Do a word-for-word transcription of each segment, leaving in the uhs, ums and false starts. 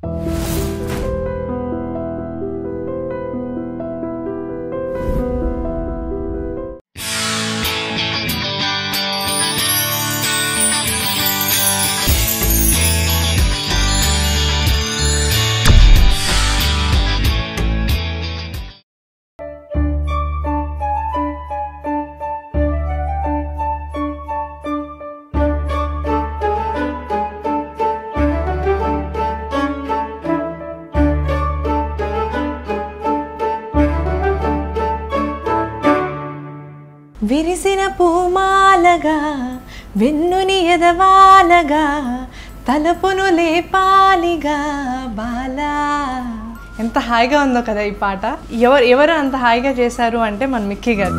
విరిసిన పూమాలగా వెన్నుని ఎదవాలగా తలపును లేపాలిగా బాలా. ఎంత హాయిగా ఉందో కదా ఈ పాట. ఎవరు ఎవరు అంత హాయిగా చేశారు అంటే మన మిక్కీ గారు.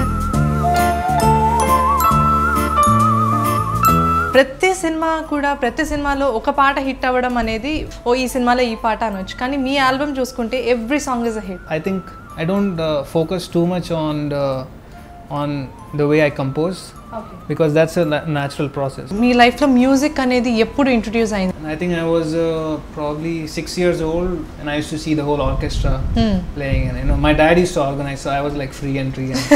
ప్రతి సినిమా కూడా ప్రతి సినిమాలో ఒక పాట హిట్ అవ్వడం అనేది ఓ ఈ సినిమాలో ఈ పాట అనొచ్చు, కానీ మీ ఆల్బమ్ చూసుకుంటే every song is a hit. I think I don't focus too much on on the way I compose, okay, because that's a natural process. మీ లైఫ్ లో మ్యూజిక్ అనేది ఎప్పుడు ఇంట్రొడ్యూస్ అయింది? I think I was uh, probably six years old and I used to see the whole orchestra hmm. playing, and you know my dad used to organize, so I was like free entry. And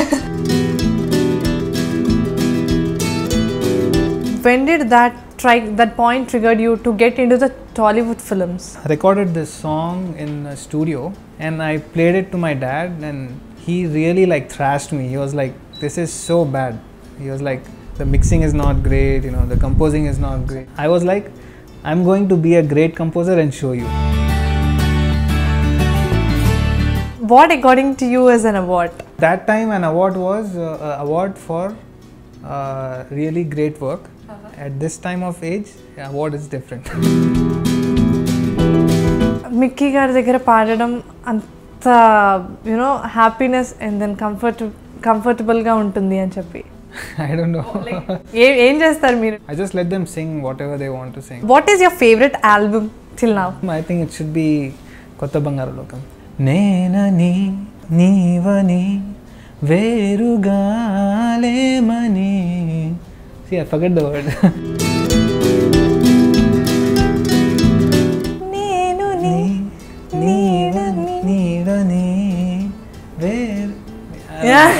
when did that try that point triggered you to get into the Tollywood films? I recorded this song in a studio and I played it to my dad, and he really like thrashed me. He was like, this is so bad. He was like, the mixing is not great, you know, the composing is not great. I was like, I'm going to be a great composer and show you. What according to you is an award? That time an award was uh, an award for uh, really great work. Uh-huh. At this time of age, award is different. Mickey గారి దగ్గర పాడడం అంత you know happiness and then comfort కంఫర్టబుల్గా ఉంటుంది అని చెప్పి. I don't know. ఏం చేస్తారు మీరు? I just let them sing whatever they want to sing. What is your favorite album till now? I think it should be Kotha Bangaru Lokam. Nenani neevani verugalemani. See, I forget the word. Nenu ni neevani neevani ver. Yeah.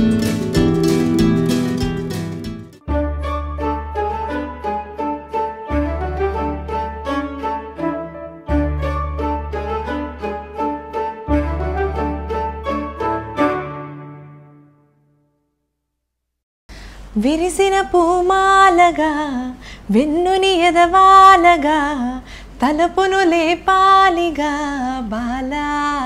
విరిసిన పూమాలగా వెన్నుని ఎదవాలగా తలపును లేపాలిగా బాలా.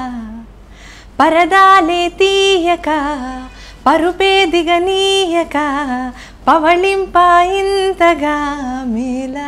పరదాలే తీయక పరుపే దిగనీయక పవళింప ఇంతగా మేలా.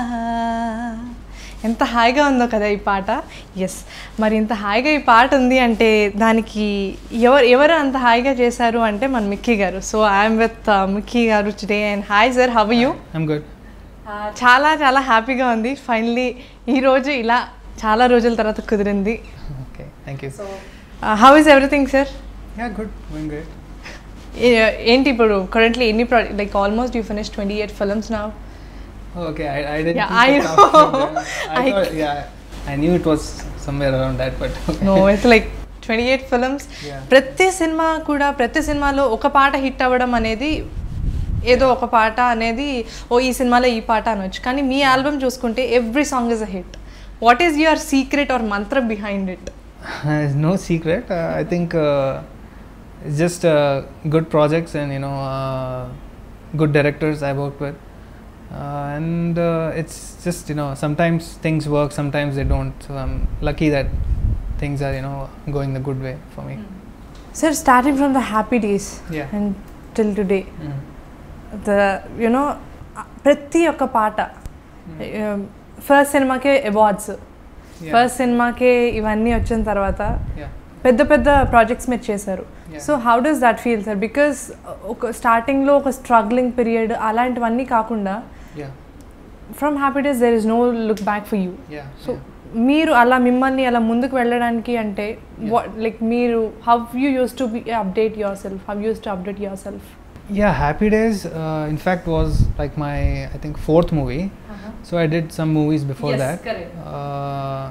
ఎంత హాయిగా ఉందో కదా ఈ పాట. Yes, మరి ఇంత హాయిగా ఈ పాట ఉంది అంటే దానికి ఎవరు ఎవరు అంత హాయిగా చేశారు అంటే మన మిక్కీ గారు. సో ఐఎమ్ విత్ మిక్కీ గారు today. And hi sir, how are you? I'm good. చాలా చాలా హ్యాపీగా ఉంది. ఫైనలీ ఈరోజు ఇలా చాలా రోజుల తర్వాత కుదిరింది. Okay, thank you. How is everything sir? Yeah, good, going great. ఏంటి ఇప్పుడు కరెంట్లీ ఎన్ని project, like almost you finish twenty eight films now. Okay, I, I didn't. Yeah, I know. I thought, yeah, I knew it was somewhere around that, but okay. No, it's like twenty-eight films. Yeah. ప్రతి సినిమా కూడా ప్రతి సినిమాలో ఒక పాట hit అవ్వడం అనేది ఏదో ఒక పాట అనేది ఓ ఈ సినిమాలో ఈ పాట అనొచ్చు, కానీ మీ ఆల్బమ్ చూసుకుంటే every song is a hit. What is your secret or mantra behind it? No secret. Uh, I think uh, it's just uh, good projects and you know uh, good directors I worked with. Uh, and uh, it's just, you know, sometimes things work, sometimes they don't. So I'm lucky that things are, you know, going the good way for me. Mm. Sir, starting from the happy days, yeah, and till today, mm. the, you know, prati oka paata, mm. first cinema ke awards, yeah. first cinema ke ivanni vachin tarvata, yeah. పెద్ద పెద్ద projects మీరు చేశారు. So how does that feel sir? Because ఒక స్టార్టింగ్లో ఒక struggling period అలాంటివన్నీ కాకుండా from Happy Days there is no look back for you. So మీరు అలా మిమ్మల్ని అలా ముందుకు వెళ్ళడానికి అంటే లైక్ మీరు how you use to be update your self, how use to update your self? Yeah, Happy Days uh, in fact was like my, I think, fourth movie. Uh-huh. So I did some movies before yes, that. Correct. Uh,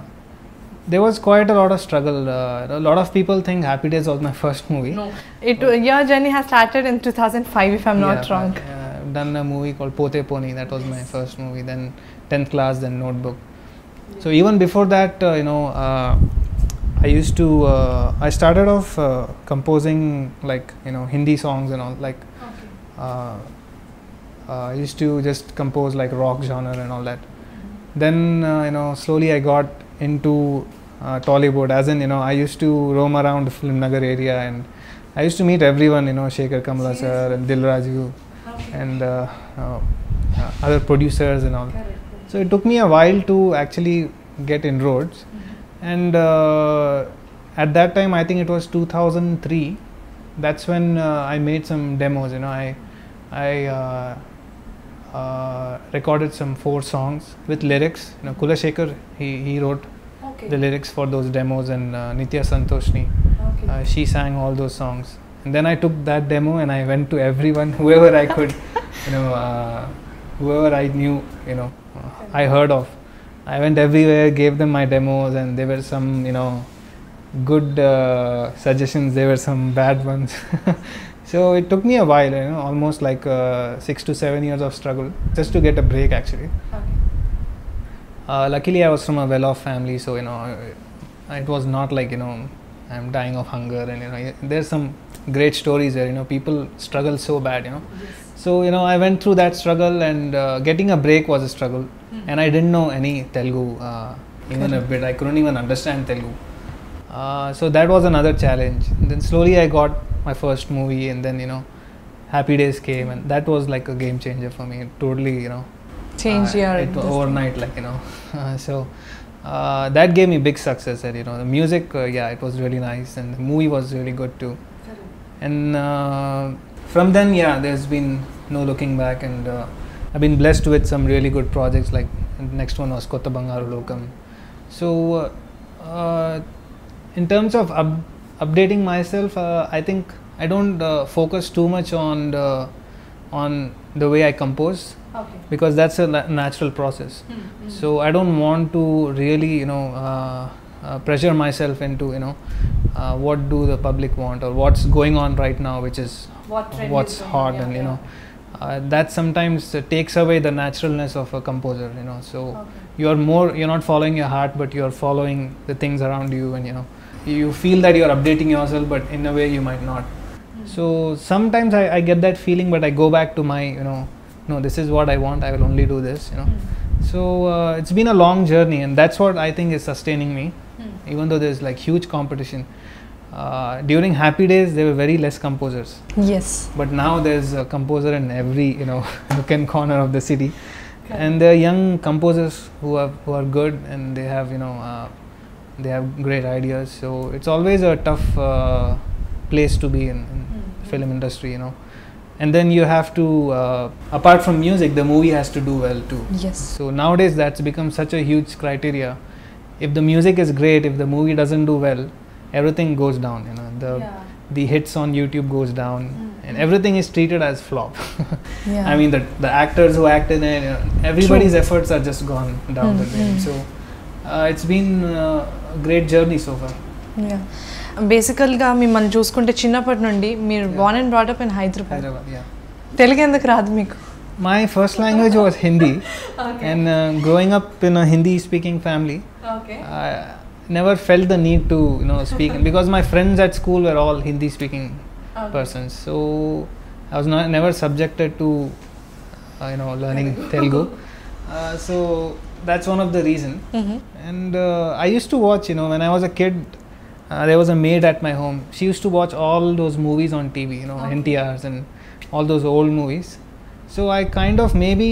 there was quite a lot of struggle. Uh, a lot of people think Happy Days was my first movie. No, it uh, your journey has started in two thousand five, if I'm not yeah, wrong. I, uh, I've done a movie called Pote Poni. That was my first movie. Then tenth class, then Notebook. So even before that, uh, you know, uh, I used to. Uh, I started off uh, composing like you know Hindi songs and all. Like Okay. uh, uh, I used to just compose like rock genre and all that. Then uh, you know slowly I got into uh, Tollywood, as in you know I used to roam around the Film Nagar area and I used to meet everyone, you know Shekhar Kamla sir and Dil Raju Okay. and uh, uh, uh, other producers and all. Correct. So it took me a while to actually get inroads. Mm-hmm. And uh, at that time I think it was two thousand three. That's when uh, I made some demos. You know I I uh, uh, recorded some four songs with lyrics. You know Kula Shekhar, he he wrote Okay. the lyrics for those demos, and uh, Nitya Santoshni, Okay. uh, she sang all those songs. And then I took that demo and I went to everyone, whoever I could, you know, uh, whoever I knew, you know, uh, I heard of. I went everywhere, gave them my demos, and there were some, you know, good uh, suggestions. There were some bad ones. So it took me a while, you know, almost like uh, six to seven years of struggle just to get a break, actually. Okay. Uh, luckily, I was from a well-off family, so you know, it was not like you know, I'm dying of hunger, and you know, there's some great stories there. You know, people struggle so bad, you know. Yes. So you know, I went through that struggle, and uh, getting a break was a struggle. Hmm. And I didn't know any Telugu, uh, even a bit. I couldn't even understand Telugu. Uh, so that was another challenge. And then slowly I got my first movie, and then you know, Happy Days came, and that was like a game changer for me. It totally, you know, Change uh, your it was overnight, like you know. Uh, so uh, that gave me big success. And you know, the music, uh, yeah, it was really nice, and the movie was really good too. And uh, from then, yeah, there's been no looking back, and uh, I've been blessed with some really good projects. Like the next one was Kotha Bangaru Lokam. So uh, uh, in terms of up- updating myself, uh, I think I don't uh, focus too much on the, on the way I compose, Okay. because that's a na- natural process. Mm-hmm. So I don't want to really, you know, uh, uh, pressure myself into, you know, uh, what do the public want or what's going on right now, which is What trend what's is going hot, on, yeah, and you yeah. know, uh, that sometimes uh, takes away the naturalness of a composer. You know, so Okay. you're more, you're not following your heart, but you're following the things around you, and you know, you feel that you're updating yourself, but in a way you might not. So sometimes I, I get that feeling, but I go back to my, you know, no, this is what I want, I will only do this, you know. Mm. So uh, it's been a long journey, and that's what I think is sustaining me, Mm. even though there's like huge competition. Uh, during Happy Days, there were very less composers, Yes. but now there's a composer in every, you know, nook and corner of the city. Correct. And there are young composers who are who are good, and they have, you know, uh, they have great ideas. So it's always a tough uh, place to be in, in Mm. film industry, you know. And then you have to, uh, apart from music, the movie has to do well too. Yes. So nowadays that's become such a huge criteria. If the music is great, if the movie doesn't do well, everything goes down, you know. The Yeah. the hits on YouTube goes down, Mm. and everything is treated as flop. Yeah. I mean, the the actors who act in it, you know, everybody's efforts are just gone down Mm, the drain. mm. So uh, it's been uh, a great journey so far. Yeah. బేసికల్గా మిమ్మల్ని చూసుకుంటే చిన్నప్పటి నుండి మీరు Yeah. Born and brought up in Hyderabad. Hyderabad, yeah. Telugu ఎందుకు రాదు మీకు? My first language was Hindi, Okay. and uh, growing up in a Hindi-speaking family, Okay. I never felt the need to, you know, speak because my friends at school were all Hindi-speaking Okay. persons. So I was not never subjected to, uh, you know, learning Telugu. Uh, so that's one of the reason. Mhm. And uh, I used to watch, you know, when I was a kid, uh, there was a maid at my home. She used to watch all those movies on T V, you know, Okay. N T Rs and all those old movies. So I kind of maybe,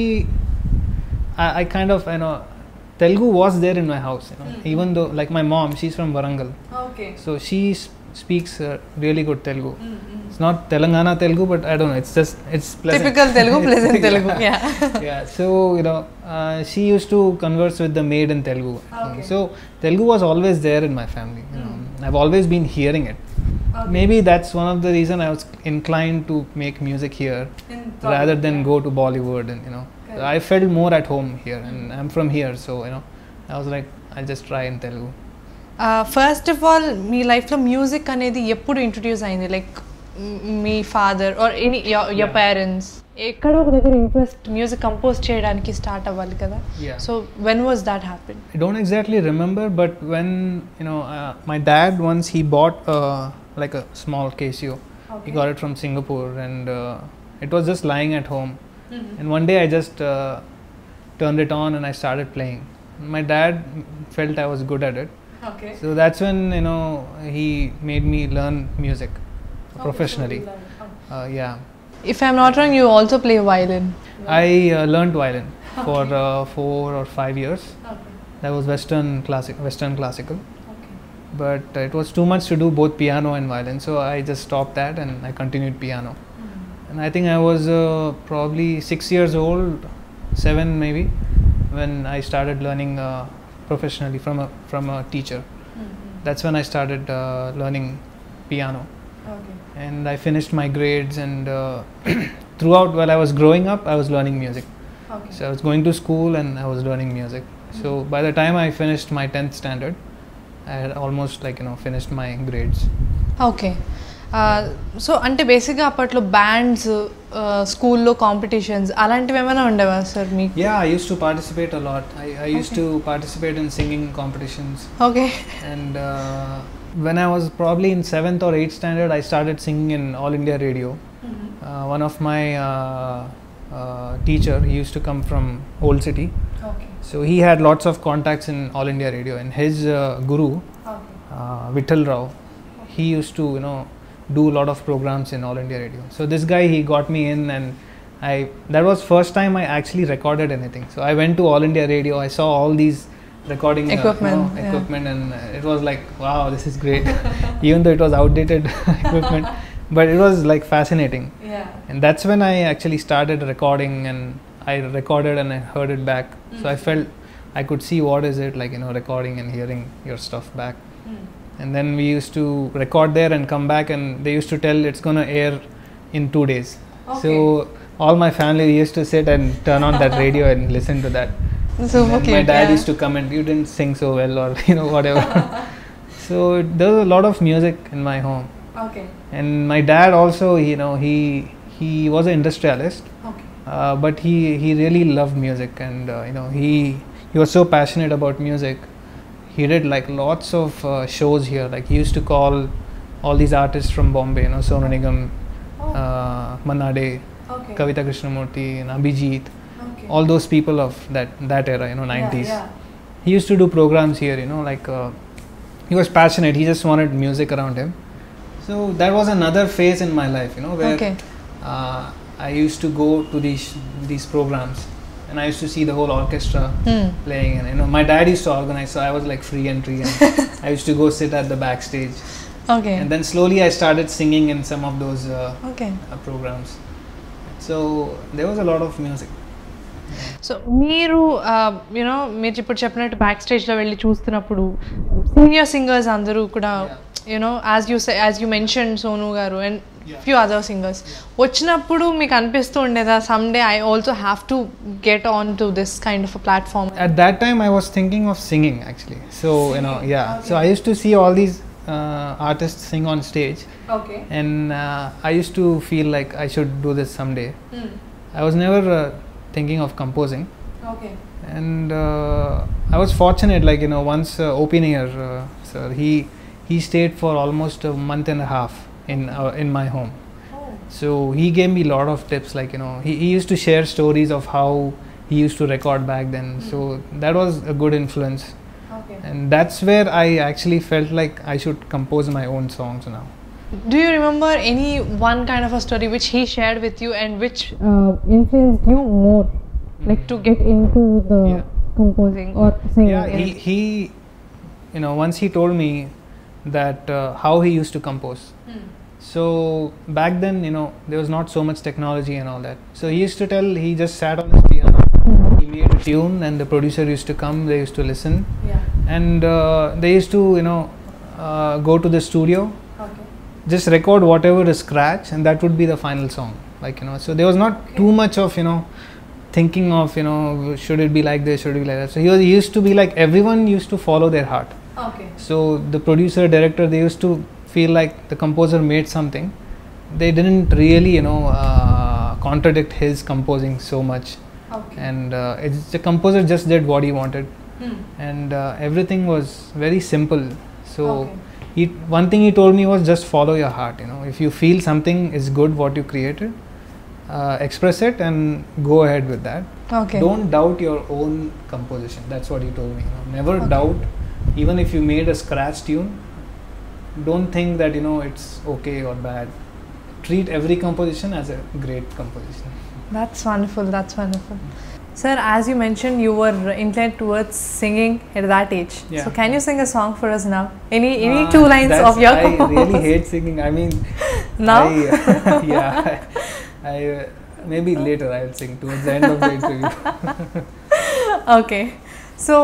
I, I kind of, you know, Telugu was there in my house, you know, Mm. even though, like my mom, she's from Warangal. Okay. So she s- speaks uh, really good Telugu. Mm, mm. It's not Telangana Telugu, but I don't know, it's just, it's pleasant. Typical Telugu, pleasant Telugu. Yeah. Yeah. Yeah, so you know, uh, she used to converse with the maid in Telugu. Okay. So Telugu was always there in my family. You know, I've always been hearing it. Okay. Maybe that's one of the reason I was inclined to make music here In rather than yeah. go to Bollywood, and you know, Correct. I felt more at home here, and I'm from here, so you know, I was like, I'll just try in Telugu. First of all మీ లైఫ్లో music అనేది ఎప్పుడు introduce అయింది? Like మీ father or any your parents ఎక్కడో ఒక దగ్గర interest music compose చేయడానికి స్టార్ట్ అవ్వాలి కదా. So when was that happen? I don't exactly remember, but when you know uh, my dad once he bought uh, like a small Casio. Okay. He got it from Singapore, and uh, it was just lying at home. Mm-hmm. And one day I just uh, turned it on and I started playing. My dad felt I was good at it. Okay. So that's when you know he made me learn music okay, professionally. So oh. uh, yeah. If I'm not wrong, you also play violin. I uh, learned violin okay. for uh, four or five years. Okay. That was Western classic, Western classical. Okay. But uh, it was too much to do both piano and violin, so I just stopped that and I continued piano. Mm-hmm. And I think I was uh, probably six years old, seven maybe, when I started learning uh, professionally from a from a teacher. Mm-hmm. That's when I started uh, learning piano. Okay. And I finished my grades, and uh, throughout while I was growing up, I was learning music. Okay. So I was going to school and I was learning music. Mm-hmm. So by the time I finished my tenth standard, I had almost like you know finished my grades. Okay. సో అంటే బేసిక్గా అప్పట్లో bands స్కూల్లో competitions అలాంటివి ఏమైనా ఉండేవా sir మీకు? Yeah, I used to participate a lot. I, I used okay. to participate in singing competitions. Okay. And uh, when I was probably in seventh or eighth standard, I started singing in All India Radio. Mm-hmm. Uh, one of my uh, uh, teacher, he used to come from Old City. Okay. So he had lots of contacts in All India Radio, and his uh, guru, okay. uh, Vittal Rao, okay. he used to you know do a lot of programs in All India Radio. So this guy, he got me in, and I that was first time I actually recorded anything. So I went to All India Radio. I saw all these recording equipment, uh, you know, equipment yeah. and uh, it was like, wow, this is great. Even though it was outdated equipment, but it was like fascinating. Yeah. And that's when I actually started recording, and I recorded and I heard it back. Mm. So I felt I could see what is it like, you know, recording and hearing your stuff back. Mm. And then we used to record there and come back, and they used to tell it's going to air in two days. Okay. So all my family used to sit and turn on that radio and listen to that. So okay, my dad yeah. used to comment, you didn't sing so well, or you know whatever. So there was a lot of music in my home. Okay. And my dad also, you know, he he was an industrialist. Okay. Uh, but he he really loved music, and uh, you know he he was so passionate about music. He did like lots of uh, shows here. Like he used to call all these artists from Bombay, you know, Sonu Nigam, oh. uh, Manade, okay. Kavita Krishnamurti, and Abhijit. Okay. All those people of that that era, you know, nineties. Yeah, yeah. He used to do programs here, you know, like uh, he was passionate. He just wanted music around him. So that was another phase in my life, you know, where okay. uh, I used to go to these these programs, and I used to see the whole orchestra hmm. playing, and you know, my dad used to organize, so I was like free entry, and I used to go sit at the backstage. Okay. And then slowly I started singing in some of those uh, okay. uh, programs. So there was a lot of music. So మీరు you know మీరు ఇప్పుడు చెప్పినట్టు back స్టేజ్లో వెళ్ళి చూస్తున్నప్పుడు senior singers అందరూ కూడా you know as you as you mention Sonu గారు అండ్ ఫ్యూ అదర్ సింగర్స్ వచ్చినప్పుడు మీకు అనిపిస్తూ ఉండేదా some day I also have to get on to this kind of platform? At that time I was thinking of singing actually. So you know yeah okay. So I used to see all these uh, artists sing on stage. Okay. And uh, I used to feel like I should do this someday. Mm. I was never uh, thinking of composing. Okay. And uh, I was fortunate, like you know, once uh, opener, uh, sir, he he stayed for almost a month and a half in uh, in my home. Oh. So he gave me a lot of tips, like you know, he, he used to share stories of how he used to record back then. Mm. So that was a good influence. Okay. And that's where I actually felt like I should compose my own songs now. Do you remember any one kind of a story which he shared with you and which uh, influenced you more, mm-hmm. like to get into the yeah. composing or singing? Yeah, he, he, you know, once he told me that uh, how he used to compose. Mm. So back then, you know, there was not so much technology and all that. So he used to tell, he just sat on his piano, mm-hmm. he made a tune, and the producer used to come, they used to listen, yeah. and uh, they used to, you know, uh, go to the studio. Just record whatever is scratch, and that would be the final song, like you know. So there was not okay. too much of you know thinking of you know should it be like this, should it be like that. So he, was, he used to be like everyone used to follow their heart. Okay. So the producer, director, they used to feel like the composer made something. They didn't really, you know, uh, contradict his composing so much. Okay. And uh, it's, the composer just did what he wanted. Hmm. And uh, everything was very simple. So Okay. he, one thing he told me was just follow your heart. You know, if you feel something is good, what you created, uh, express it and go ahead with that. Okay. Don't doubt your own composition. That's what he told me. You know. Never Okay. doubt, even if you made a scratch tune. Don't think that, you know, it's okay or bad. Treat every composition as a great composition. That's wonderful. That's wonderful. Sir, as you mentioned, you were inclined towards singing at that age. Yeah. So, can you sing a song for us now? Any any Uh, two lines that's- of your I really hate singing. I mean, now? I, uh, yeah, I, I uh, maybe later I'll sing towards the end of the interview. Okay so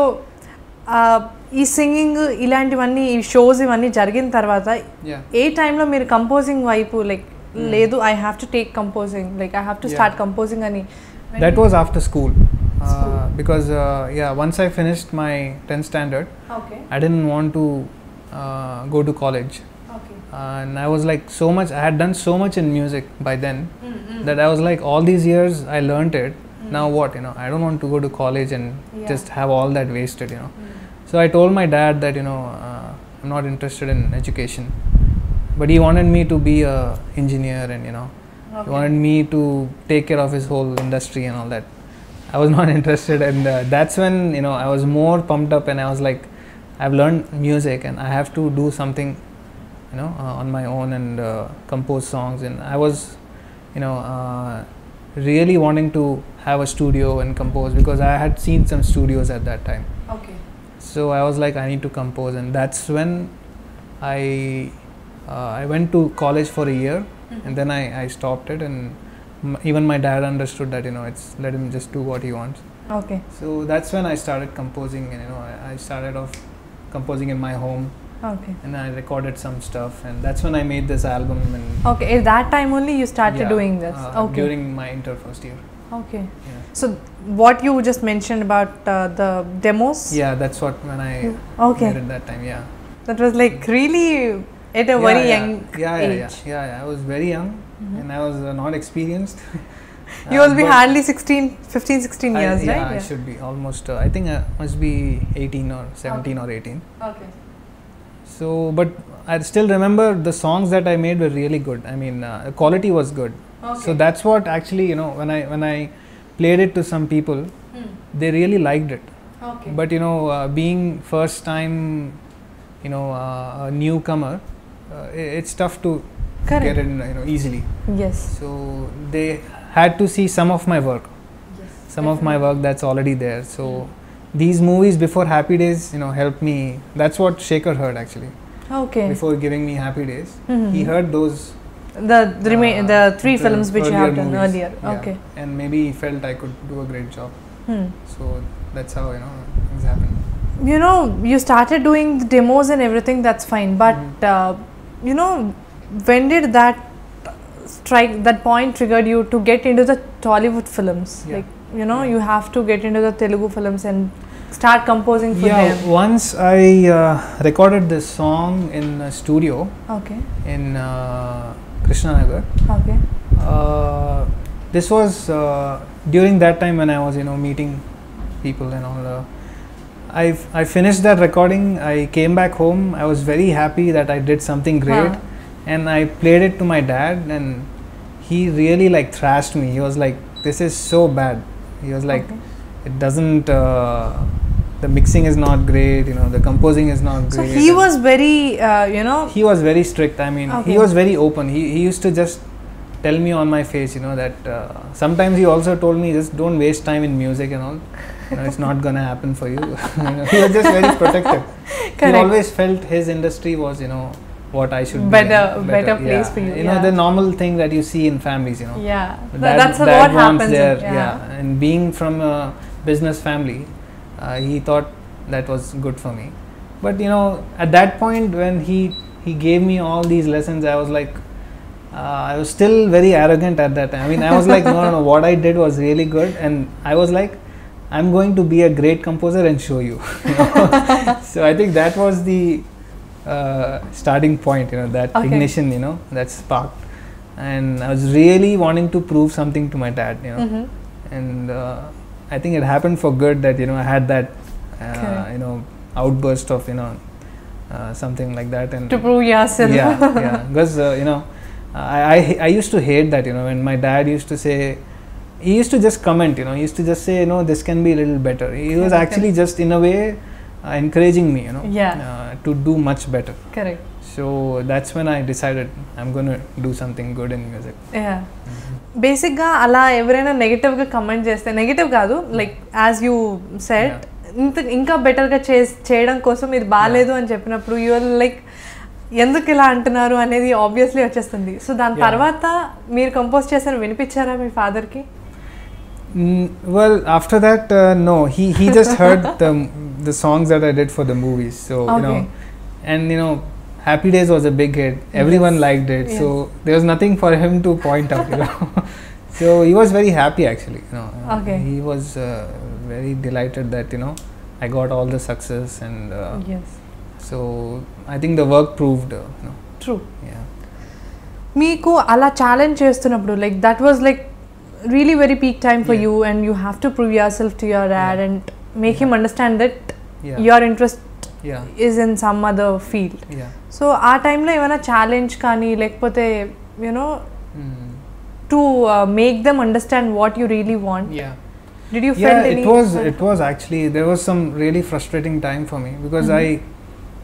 ఈ singing ఇలాంటివన్నీ ఈ shows ఇవన్నీ జరిగిన తర్వాత Yeah. ఏ టైంలో మీరు composing వైపు like లేదు I have to take composing like I have to Yeah. Start composing అని That was after school. Uh, School. because uh, yeah, once I finished my tenth standard, okay I didn't want to uh, go to college. Okay And I was like so much, I had done so much in music by then that I was like, all these years I learnt it. Now what, you know, I don't want to go to college and Yeah. just have all that wasted, you know. So I told my dad that, you know, uh, I'm not interested in education, but he wanted me to be a engineer, and you know, he wanted me to take care of his whole industry and all that. I was not interested, and uh, that's when, you know, I was more pumped up, and I was like, I've learned music and I have to do something, you know, uh, on my own and uh, compose songs. And I was, you know, uh, really wanting to have a studio and compose, because I had seen some studios at that time. Okay So I was like, I need to compose, and that's when I uh, I went to college for a year, and then I, I stopped it, and m- even my dad understood that, you know, it's let him just do what he wants. Okay So that's when I started composing, and you know, I, I started off composing in my home, okay and I recorded some stuff, and that's when I made this album. And okay at that time only you started yeah, doing this uh, okay during my inter first year. Okay Yeah. So what you just mentioned about the demos Yeah, that's what when I okay made it that time. Yeah. That was like really at a Yeah, very yeah. Young Yeah, yeah, yeah, age. yeah, yeah. I was very young, and I was uh, not experienced. You Uh, will be but hardly sixteen, fifteen, sixteen I- years, yeah, right? I should be almost. Uh, I think I must be eighteen or seventeen or eighteen. Okay. So, but I still remember the songs that I made were really good. I mean, uh, the quality was good. Okay. So that's what actually, you know, when I when I played it to some people, Hmm. they really liked it. Okay. But you know, uh, being first time, you know, uh, a newcomer, uh, i- it's tough to Correct. get in, you know, easily. Yes. So they had to see some of my work, Yes. some of my work that's already there. So these movies before Happy Days, you know, helped me. That's what Shaker heard actually. Okay. Before giving me Happy Days, Mhm. he heard those The the, rema- uh, the three the films which you earlier have done movies. earlier. Yeah. Okay. And maybe he felt I could do a great job. Hmm. So that's how, you know, things happened. You know, you started doing the demos and everything. That's fine. But Mhm. uh, you know, when did that strike? That point triggered you to get into the Tollywood films? Yeah. Like you know, Yeah. you have to get into the Telugu films and start composing for Yeah, them. once I uh, recorded this song in a studio Okay. in uh, Krishnanagar. Okay. Uh, this was uh, during that time when I was, you know, meeting people and all. Uh, I I finished that recording. I came back home. I was very happy that I did something great, Huh. and I played it to my dad, and he really like thrashed me. He was like, "This is so bad." He was like, Okay. "It doesn't. Uh, the mixing is not great. You know, the composing is not So great." he and was very, uh, you know. he was very strict. I mean, Okay. he was very open. He he used to just tell me on my face, you know, that uh, sometimes he also told me, just don't waste time in music and all. You know, it's not gonna happen for you. You know, he was just very protective. He Correct. always felt his industry was, you know, what I should Better- be in. better place yeah. for you, You know, yeah. the normal thing that you see in families, you know. Yeah. The Th- dad- that's dad what wants happens. There, in, yeah. And being from a business family, uh, he thought that was good for me. But you know, at that point when he he gave me all these lessons, I was like, uh, I was still very arrogant at that time. I mean, I was like, no, no, no, what I did was really good, and I was like, I'm going to be a great composer and show you. you know? So I think that was the uh, starting point, you know, that okay. ignition, you know, that sparked. And I was really wanting to prove something to my dad, you know. Mm-hmm. And uh, I think it happened for good that, you know, I had that, uh, okay. you know, outburst of, you know, uh, something like that. And to prove yourself. Yeah, yeah. Because, uh, you know, I, I, I used to hate that, you know, when my dad used to say, he used to just comment, you know, he used to just say, you know, this can be a little better. He was actually just, in a way, uh, encouraging me, you know, yeah. uh, to do much better. Correct. So that's when I decided I'm going to do something good in music. Yeah. Mm-hmm. Basically, ala everyna negative ga comment cheste, negative kaadu, like as you said, inta inka better ga cheyadam kosam idi baaledu ani cheppinappudu you are like ఎందుకు ఇలా అంటున్నారు అనేది obviously వచ్చేస్తుంది. So దాని తర్వాత మీరు compose చేశారు వినిపించారా మీ ఫాదర్ కి? Well, after that, uh, no. He he just heard the the songs that I did for the movies. So okay. you know, and you know, Happy Days was a big hit. Everyone yes. liked it. Yes. So there was nothing for him to point out. You know, so he was very happy actually. You know, okay. he was uh, very delighted that you know I got all the success and. Uh, yes. So I think the work proved. Uh, you know, True. Yeah. Meeku ala challenge chestunnappudu like that was like really very peak time for yeah. you and you have to prove yourself to your dad yeah. and make yeah. him understand that yeah. your interest yeah. is in some other field. Yeah. So aa time lo evana challenge kaani lekapothe you know mm. to uh, make them understand what you really want. Yeah. Did you yeah, felt any? it was it was actually there was some really frustrating time for me because mm-hmm. I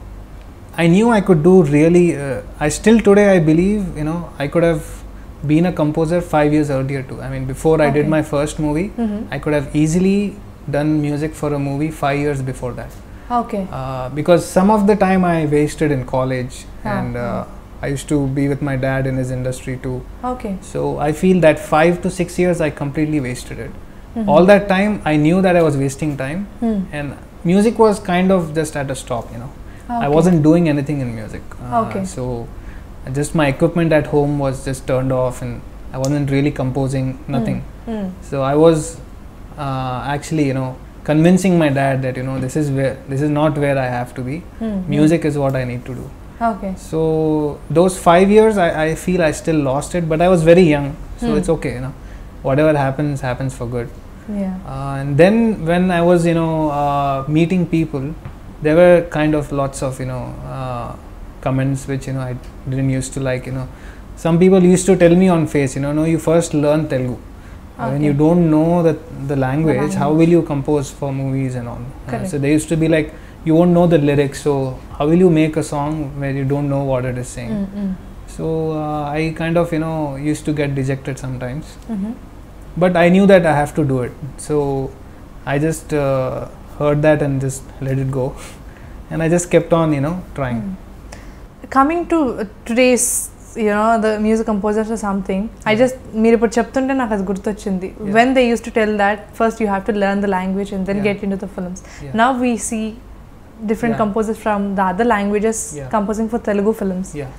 I knew I could do really, uh, I still today I believe, you know, I could have been a composer five years earlier too. I mean, before okay. I did my first movie, mm-hmm. I could have easily done music for a movie five years before that. Okay. Uh, because some of the time I wasted in college ah. and uh, mm-hmm. I used to be with my dad in his industry too. Okay. So I feel that five to six years I completely wasted it. Mm-hmm. All that time I knew that I was wasting time mm. and music was kind of just at a stop, you know. Okay. I wasn't doing anything in music. Uh, okay. So just my equipment at home was just turned off and I wasn't really composing, nothing. Mm. Mm. So I was uh, actually, you know, convincing my dad that, you know, this is where, this is not where I have to be. Mm. Music is what I need to do. Okay. So those five years, I, I feel I still lost it, but I was very young. So mm. it's okay, you know, whatever happens, happens for good. Yeah. Uh, and then when I was, you know, uh, meeting people, there were kind of lots of, you know, uh, comments which, you know, I didn't used to like, you know. Some people used to tell me on face, you know, no, you first learn Telugu. Okay. When you don't know the, the language, the language, how will you compose for movies and all? Uh, so they used to be like, you won't know the lyrics, so how will you make a song where you don't know what it is saying? Mm-hmm. So uh, I kind of, you know, used to get dejected sometimes. Mm-hmm. But I knew that I have to do it. So I just... Uh, heard that and just let it go and I just kept on, you know, trying. Mm. Coming to uh, today's, you know, the music composers or something, yeah. I just meer ippudu cheptunte naaku adi gurtochindi when they used to tell that first you have to learn the language and then yeah. get into the films. Yeah. Now we see different yeah. composers from the other languages yeah. composing for Telugu films. Yeah.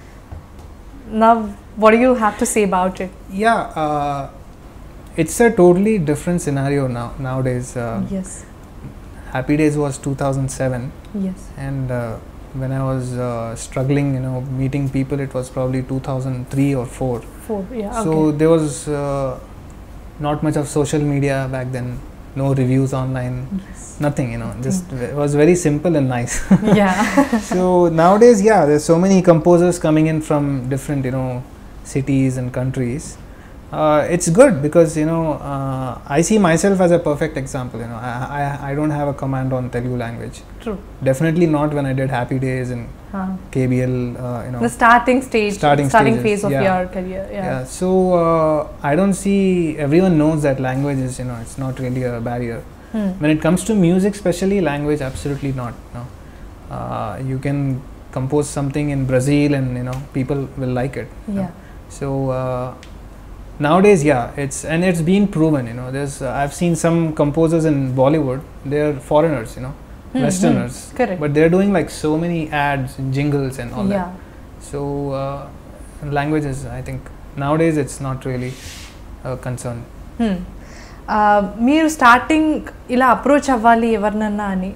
Now what do you have to say about it? Yeah, uh, it's a totally different scenario now nowadays. Uh, yes. Happy Days was two thousand seven. Yes. And uh, when I was uh, struggling, you know, meeting people, it was probably two thousand three or four. Four, yeah. So okay. there was uh, not much of social media back then. No reviews online. Yes. Nothing, you know. Just mm. it was very simple and nice. Yeah. So nowadays, yeah, there's so many composers coming in from different, you know, cities and countries. Uh, it's good because, you know, uh, I see myself as a perfect example, you know. I, I, I don't have a command on Telugu language. True. Definitely not when I did Happy Days and huh. K B L, uh, you know. The starting stage, starting, starting stages, phase of yeah. your career. Yeah. yeah. So, uh, I don't see, everyone knows that language is, you know, it's not really a barrier. Hmm. When it comes to music, especially language, absolutely not. No. Uh, you can compose something in Brazil and, you know, people will like it. Yeah. You know? So, uh, nowadays, yeah, it's and it's been proven, you know. There's uh, I've seen some composers in Bollywood. They're foreigners, you know, mm-hmm. Westerners. Correct. But they're doing like so many ads and jingles and all yeah. that. So uh, languages, I think nowadays it's not really a concern. Hmm. మీరు starting ఇలా approach అవ్వాలి ఎవరినన్నా అని,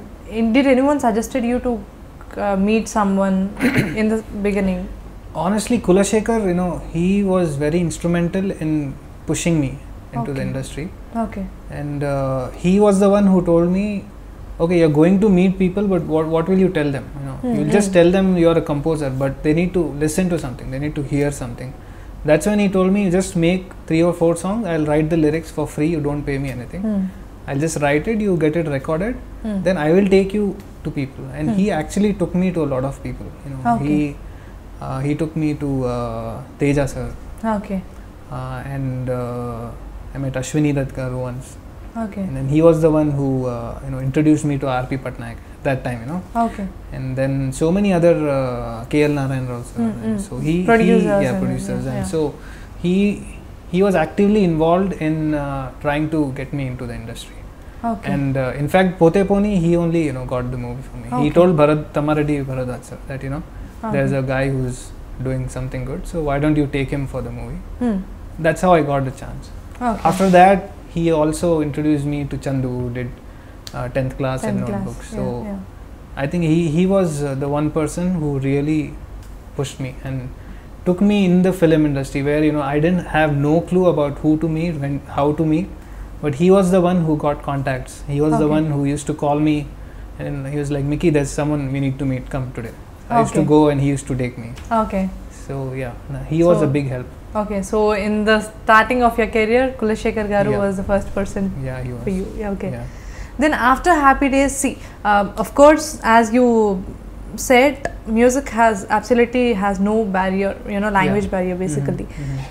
did anyone suggested you to uh, meet someone in the beginning? Honestly, Kulashekar, you know, he was very instrumental in pushing me into Okay. the industry. Okay. And uh, he was the one who told me, okay, you're going to meet people, but what, what will you tell them? You know, Mm, you'll just mm. tell them you're a composer, but they need to listen to something. They need to hear something. That's when he told me, you just make three or four songs. I'll write the lyrics for free. You don't pay me anything. Hmm. I'll just write it. You get it recorded. Hmm. Then I will take you to people. And Hmm. he actually took me to a lot of people. You know, Okay. he uh, he took me to uh, Teja sir, Okay. uh, and uh, I met Ashwini Dutt garu once. Okay. And then he was the one who uh, you know introduced me to R P Patnaik at that time, you know. Okay. And then so many other uh, K L Narayan also. Mm, And mm. so he Producers he, yeah and- producers yeah, and yeah. so he he was actively involved in uh, trying to get me into the industry. Okay. And uh, in fact, Pote Poni, he only you know got the movie for me. He Okay. told Bharat Tamaradi Bharadwaj sir that you know Okay. there's a guy who's doing something good, so why don't you take him for the movie? Hmm. That's how I got the chance. Okay. After that, he also introduced me to Chandu, who did uh, tenth class and tenth class. notebooks. So Yeah, yeah. I think he, he was uh, the one person who really pushed me and took me in the film industry, where you know I didn't have no clue about who to meet, when, how to meet, but he was the one who got contacts. He was the Okay. one who used to call me, and he was like, Mickey, there's someone we need to meet, come today. I used to Okay. go and he used to take me. Okay. So yeah, nah, he was So- a big help. Okay. So in the starting of your career, Kulashekar garu Yeah. was the first person Yeah, he was. for you. Yeah. Okay. Yeah. Then after Happy Days, see, uh, of course, as you said, music has absolutely has no barrier, you know, language Yeah. barrier basically. Mhm, mhm.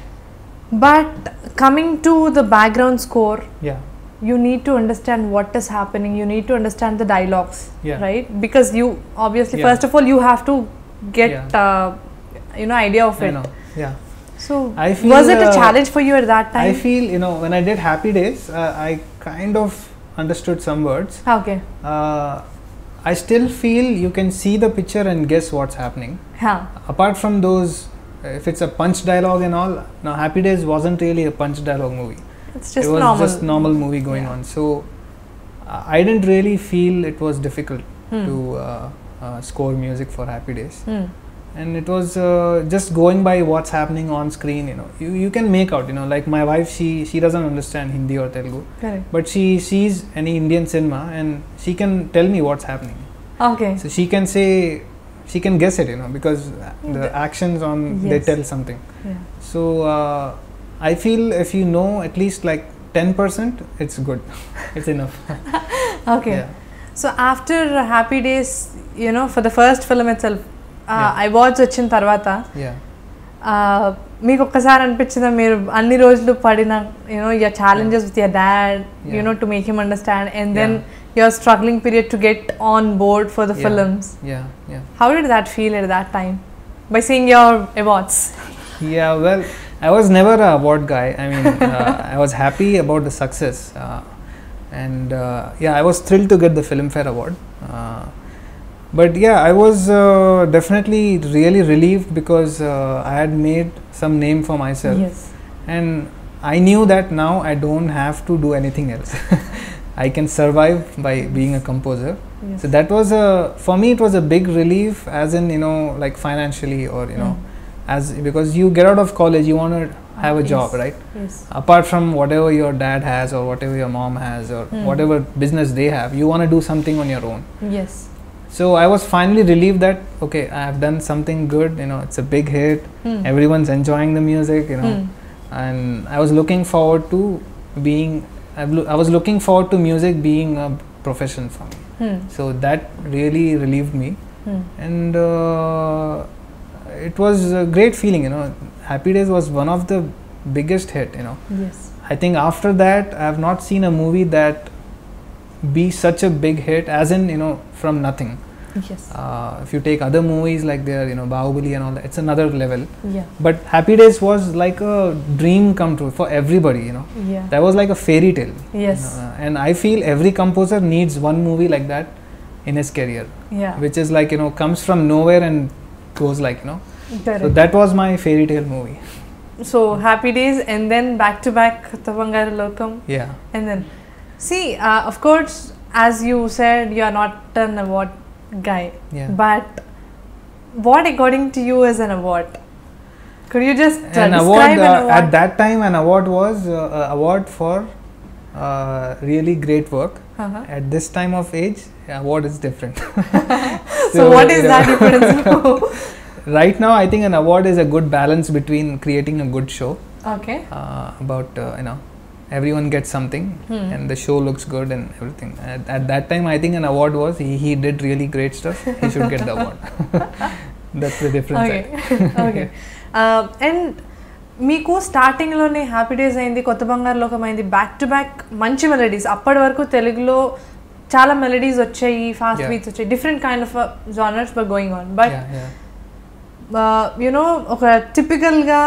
But coming to the background score, Yeah. you need to understand what is happening. You need to understand the dialogues, Yeah. right? Because you obviously, Yeah. first of all, you have to get, Yeah. uh, you know, idea of I it. know. Yeah. So, I feel, was it a uh, challenge for you at that time? I feel, you know, when I did Happy Days, uh, I kind of understood some words. Okay. Uh, I still feel you can see the picture and guess what's happening. Yeah. Apart from those, uh, if it's a punch dialogue and all, now Happy Days wasn't really a punch dialogue movie. It's just it was normal. just normal movie going Yeah. on. So uh, I didn't really feel it was difficult Hmm. to uh, uh, score music for Happy Days. Hmm. And it was uh, just going by what's happening on screen, you know, you, you can make out, you know, like my wife, she she doesn't understand Hindi or Telugu, Correct. but she sees any Indian cinema and she can tell me what's happening. Okay. So she can say, she can guess it, you know, because the The- actions on, they Yes. tell something. Yeah. So uh, I feel if you know at least like ten percent, it's good. It's enough. Okay. Yeah. So after Happy Days, you know, for the first film itself, uh, Yeah. awards వచ్చిన తర్వాత Yeah. మీకు ఒక్కసారి అనిపించిందా మీరు అన్ని రోజులు పడిన you know your challenges with your dad you know to make him understand and then your struggling period to get on board for the films Yeah. Yeah. How did that feel at that time by seeing your awards Yeah, well, I was never a award guy. I mean, uh, I was happy about the success, uh, and uh, yeah, I was thrilled to get the Filmfare Award. Uh, but yeah, I was uh, definitely really relieved because uh, I had made some name for myself, yes and I knew that now I don't have to do anything else. I can survive by being a composer. yes So that was a, for me, it was a big relief, as in, you know, like financially, or you know. Mm. As because you get out of college, you want to have a Yes. job, right? yes Apart from whatever your dad has or whatever your mom has or Mm. whatever business they have, you want to do something on your own. yes So I was finally relieved that okay, I have done something good. You know, it's a big hit. Hmm. Everyone's enjoying the music. You know, Hmm. and I was looking forward to being. I've lo- I was looking forward to music being a profession for me. Hmm. So that really relieved me. Hmm. And uh, it was a great feeling, you know. Happy Days was one of the biggest hit, you know. yes I think after that I have not seen a movie that be such a big hit, as in, you know, from nothing. yes Uh, if you take other movies like their, you know, Bahubali and all that, it's another level. yeah But Happy Days was like a dream come true for everybody, you know. yeah That was like a fairy tale. yes Uh, and I feel every composer needs one movie like that in his career, yeah which is like, you know, comes from nowhere and goes like, you know. So correct that was my fairy tale movie. So Happy Days and then back to back Bangaru Lokam. Yeah. And then see, uh, of course, as you said, you are not an award guy. Yeah. But what according to you is an award? Could you just uh, an describe award, an uh, award? At that time an award was uh, a award for uh, really great work. Uh-huh. At this time of age, award is different. So, so what is that difference? Right now I think an award is a good balance between creating a good show. Okay. Uh, about uh, you know, everyone gets something hmm. and the show looks good and everything. At, at that time I think an award was he, he did really great stuff, he should get the award. That's the difference. Okay. Okay. Uh, and మీకు స్టార్టింగ్లోనే happy days అయింది, కొత్త బంగారు లోకం అయింది, back to back మంచి melodies. అప్పటి వరకు తెలుగులో చాలా మెలడీస్ వచ్చాయి, ఫాస్ట్ బీట్స్ వచ్చాయి, different kind of genres were going on. But you know ఒక టిపికల్గా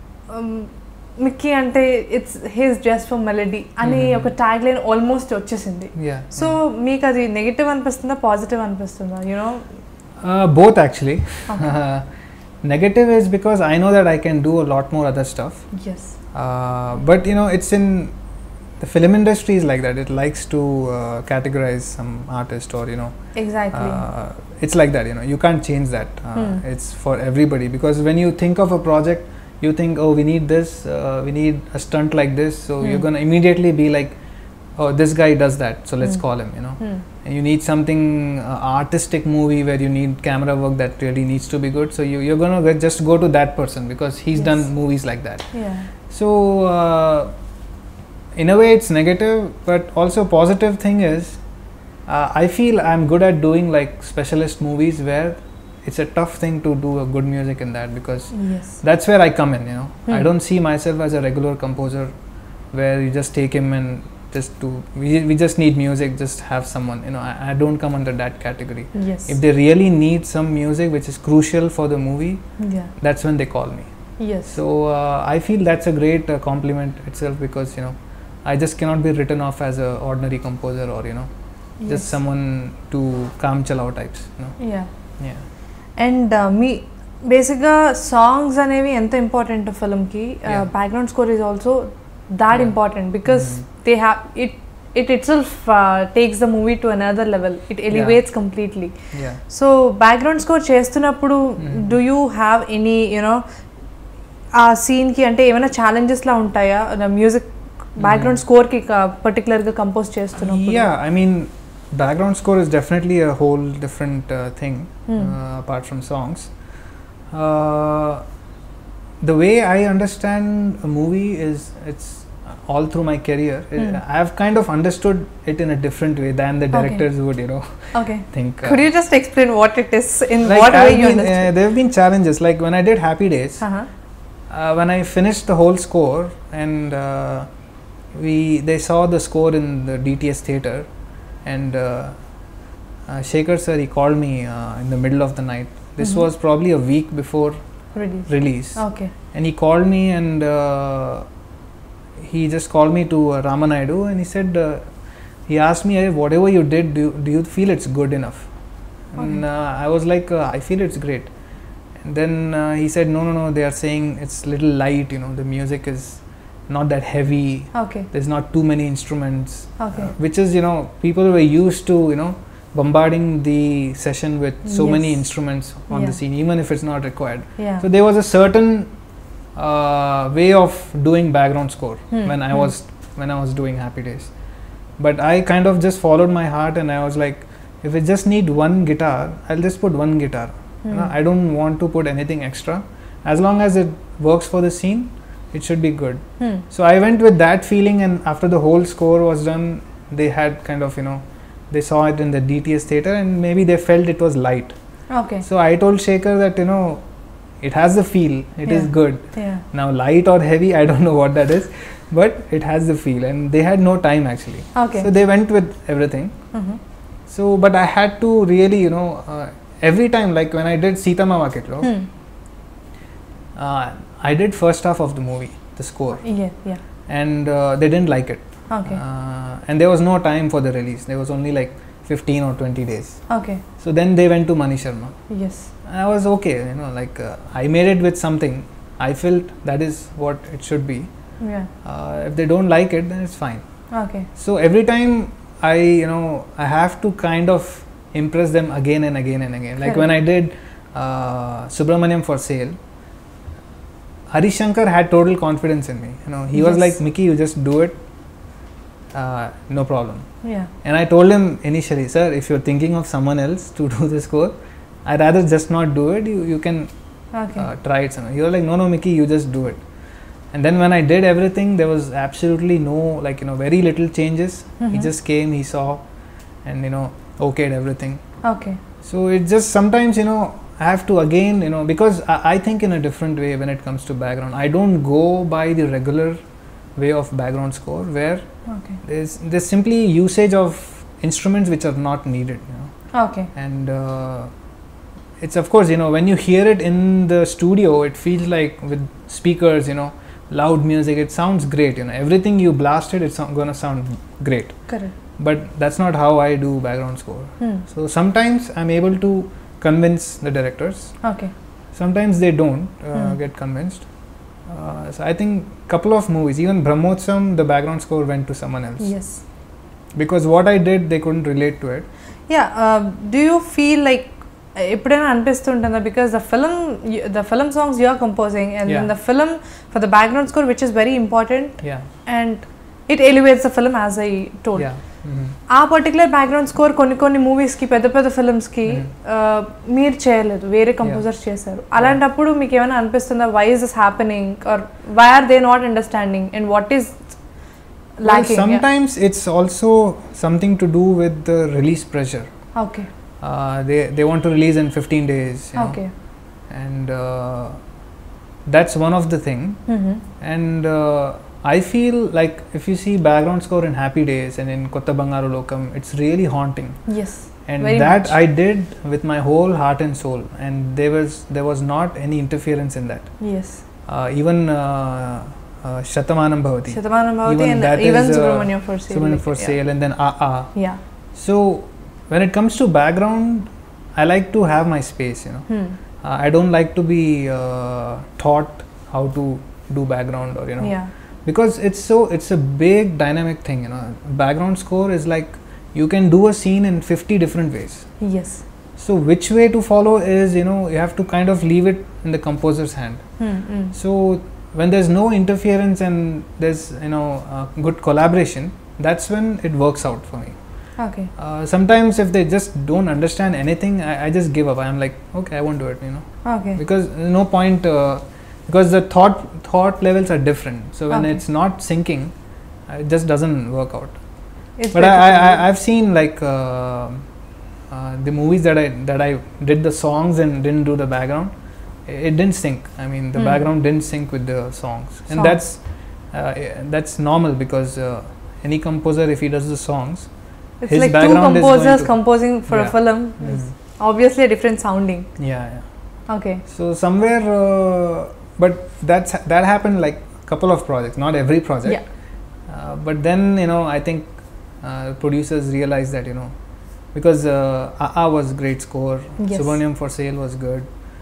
మిక్కీ అంటే it's his just for melody అని ఒక ట్యాగ్ లైన్ ఆల్మోస్ట్ వచ్చేసింది. సో మీకు అది నెగిటివ్ అనిపిస్తుందా, పాజిటివ్ అనిపిస్తుందా? You know both actually. Negative is because I know that I can do a lot more other stuff. Yes. Uh, but you know, it's in the film industry is like that. It likes to uh, categorize some artist or you know. Exactly. Uh, it's like that. You know, you can't change that. Uh, hmm. It's for everybody because when you think of a project, you think, oh, we need this. Uh, we need a stunt like this. So hmm. you're gonna immediately be like, oh, this guy does that. So let's hmm. call him. You know. Hmm. And you need something uh, artistic movie where you need camera work that really needs to be good, so you, you're gonna get, just go to that person because he's yes. done movies like that. Yeah. So uh, in a way it's negative, but also positive thing is uh, I feel I'm good at doing like specialist movies where it's a tough thing to do a good music in that because yes. that's where I come in, you know. hmm. I don't see myself as a regular composer where you just take him and just to we, we just need music, just have someone, you know. I, I don't come under that category. Yes. If they really need some music which is crucial for the movie, yeah, that's when they call me. Yes. So uh, I feel that's a great uh, compliment itself because you know I just cannot be written off as a ordinary composer or you know yes. just someone to calm chill out types, you know. Yeah. Yeah. And uh, me basically songs అనేవి ఎంత important film కి, background score is also that yeah. important because mm-hmm. they have it it itself uh, takes the movie to another level. It elevates yeah. completely. Yeah. So background score చేస్తున్నప్పుడు mm-hmm. do you have any you know ఆ scene కి అంటే ఏమైనా challenges లా ఉంటాయా music background score కి particular గా compose చేస్తున్నప్పుడు? Yeah, I mean background score is definitely a whole different uh, thing mm. uh, apart from songs. Uh, the way I understand a movie is it's all through my career. Mm. I have kind of understood it in a different way than the directors okay. would, you know. Okay. think. Uh, Could you just explain what it is in like what way I've you been, understand? Uh, there have been challenges. Like when I did Happy Days, uh-huh. uh, when I finished the whole score and uh, we they saw the score in the D T S theater, and uh, uh, Shekhar sir he called me uh, in the middle of the night. This mm-hmm. was probably a week before release. release. Okay. And he called me and uh, he just called me to uh, Ramanaidu and he said uh, he asked me, hey, whatever you did, do you, do you feel it's good enough? Okay. And uh, I was like, uh, I feel it's great. And then uh, he said, no, no, no, they are saying it's little light, you know, the music is not that heavy. Okay. There's not too many instruments. Okay. Uh, which is, you know, people were used to, you know, bombarding the session with so yes. many instruments on yeah. the scene, even if it's not required. Yeah. So there was a certain uh, way of doing background score hmm. when I hmm. was when I was doing Happy Days. But I kind of just followed my heart and I was like, if I just need one guitar, I'll just put one guitar. Hmm. You know, I don't want to put anything extra. As long as it works for the scene, it should be good. Hmm. So I went with that feeling, and after the whole score was done, they had kind of, you know, they saw it in the D T S theater and maybe they felt it was light. Okay. So I told Shekhar that, you know, it has the feel, it yeah. is good. Yeah. Now light or heavy, I don't know what that is, but it has the feel, and they had no time actually. Okay. So they went with everything. Mm-hmm. So but I had to really, you know, uh, every time, like when I did Sitarama Vakitlo, hmm. uh, I did first half of the movie, the score. Yeah, yeah. And uh, they didn't like it. Okay. Uh, and there was no time for the release. There was only like fifteen or twenty days. Okay. So then they went to Mani Sharma. Yes. I was okay, you know, like uh, I made it with something, I felt that is what it should be. Yeah. Uh, if they don't like it, then it's fine. Okay. So every time I, you know, I have to kind of impress them again and again and again. Like when I did uh, Subramaniam for Sale, Harish Shankar had total confidence in me. You know, he yes. was like, Mickey, you just do it. Uh, no problem. Yeah. And I told him initially, sir, if you're thinking of someone else to do the score, I'd rather just not do it. You you can okay. uh, try it somewhere. He was like, no, no, Mickey, you just do it. And then when I did everything, there was absolutely no, like, you know, very little changes. Mm-hmm. He just came, he saw, and, you know, okayed everything. Okay. So it just sometimes, you know, I have to again, you know, because I, I think in a different way when it comes to background. I don't go by the regular way of background score where okay. there's there's simply usage of instruments which are not needed, you know. Okay. And uh, it's of course, you know, when you hear it in the studio, it feels like with speakers, you know, loud music, it sounds great, you know, everything you blasted, it's going to sound great. Correct. But that's not how I do background score. Hmm. So sometimes I'm able to convince the directors. Okay. Sometimes they don't uh, hmm. get convinced. Uh, so I think couple of movies, even Brahmotsam, the background score went to someone else. Yes. Because what I did, they couldn't relate to it. Yeah. Uh, do you feel like ఎప్పుడైనా అనిపిస్తుంటుందా because the film the film songs you are composing and then the film for the background score which is very important and it elevates the film as I told. ఆ particular background score కొన్ని కొన్ని మూవీస్కి పెద్ద పెద్ద ఫిల్మ్స్కి మీరు చేయలేదు, వేరే composers చేశారు. అలాంటప్పుడు మీకు ఏమైనా అనిపిస్తుందా why is this happening or why are they not understanding and what is lacking? Sometimes yeah. it's also something to do with the release pressure. Okay. Uh, they they want to release in fifteen days. You know? Okay. And uh, that's one of the thing. Mm-hmm. And uh, I feel like if you see background score in Happy Days and in Kotha Bangaru Lokam, it's really haunting. Yes. And very that much. I did with my whole heart and soul, and there was there was not any interference in that. Yes. Uh, even uh, uh, Shatamanam Bhavati. Shatamanam Bhavati even and that even is, uh, Subramaniam for Sale. Subramaniam for yeah. Sale, and then Ah Ah. Yeah. So when it comes to background, I like to have my space. You know, hmm. uh, I don't like to be uh, taught how to do background or you know. Yeah. Because it's so it's a big dynamic thing. You know, background score is like you can do a scene in fifty different ways. Yes. So which way to follow is, you know, you have to kind of leave it in the composer's hand. Hmm, hmm. So when there's no interference and there's, you know, uh, good collaboration, that's when it works out for me. Okay. Uh, sometimes if they just don't understand anything, I, I just give up. I'm like, okay, I won't do it, you know. Okay. Because there's no point, uh, because the thought thought levels are different. So when okay. it's not syncing, uh, it just doesn't work out. It's but I, I, I've seen like uh, uh, the movies that I that I did the songs and didn't do the background. It didn't sync. I mean, the mm. background didn't sync with the songs, and songs. that's uh, that's normal because uh, any composer, if he does the songs, it's his like two background composers is composing for yeah. a film. Mm. Is obviously a different sounding. Yeah, yeah. Okay. So somewhere, uh, but that's that happened like a couple of projects, not every project. Yeah. Uh, but then you know, I think uh, producers realized that you know, because uh, A A was great score, yes. Subramaniam for Sale was good,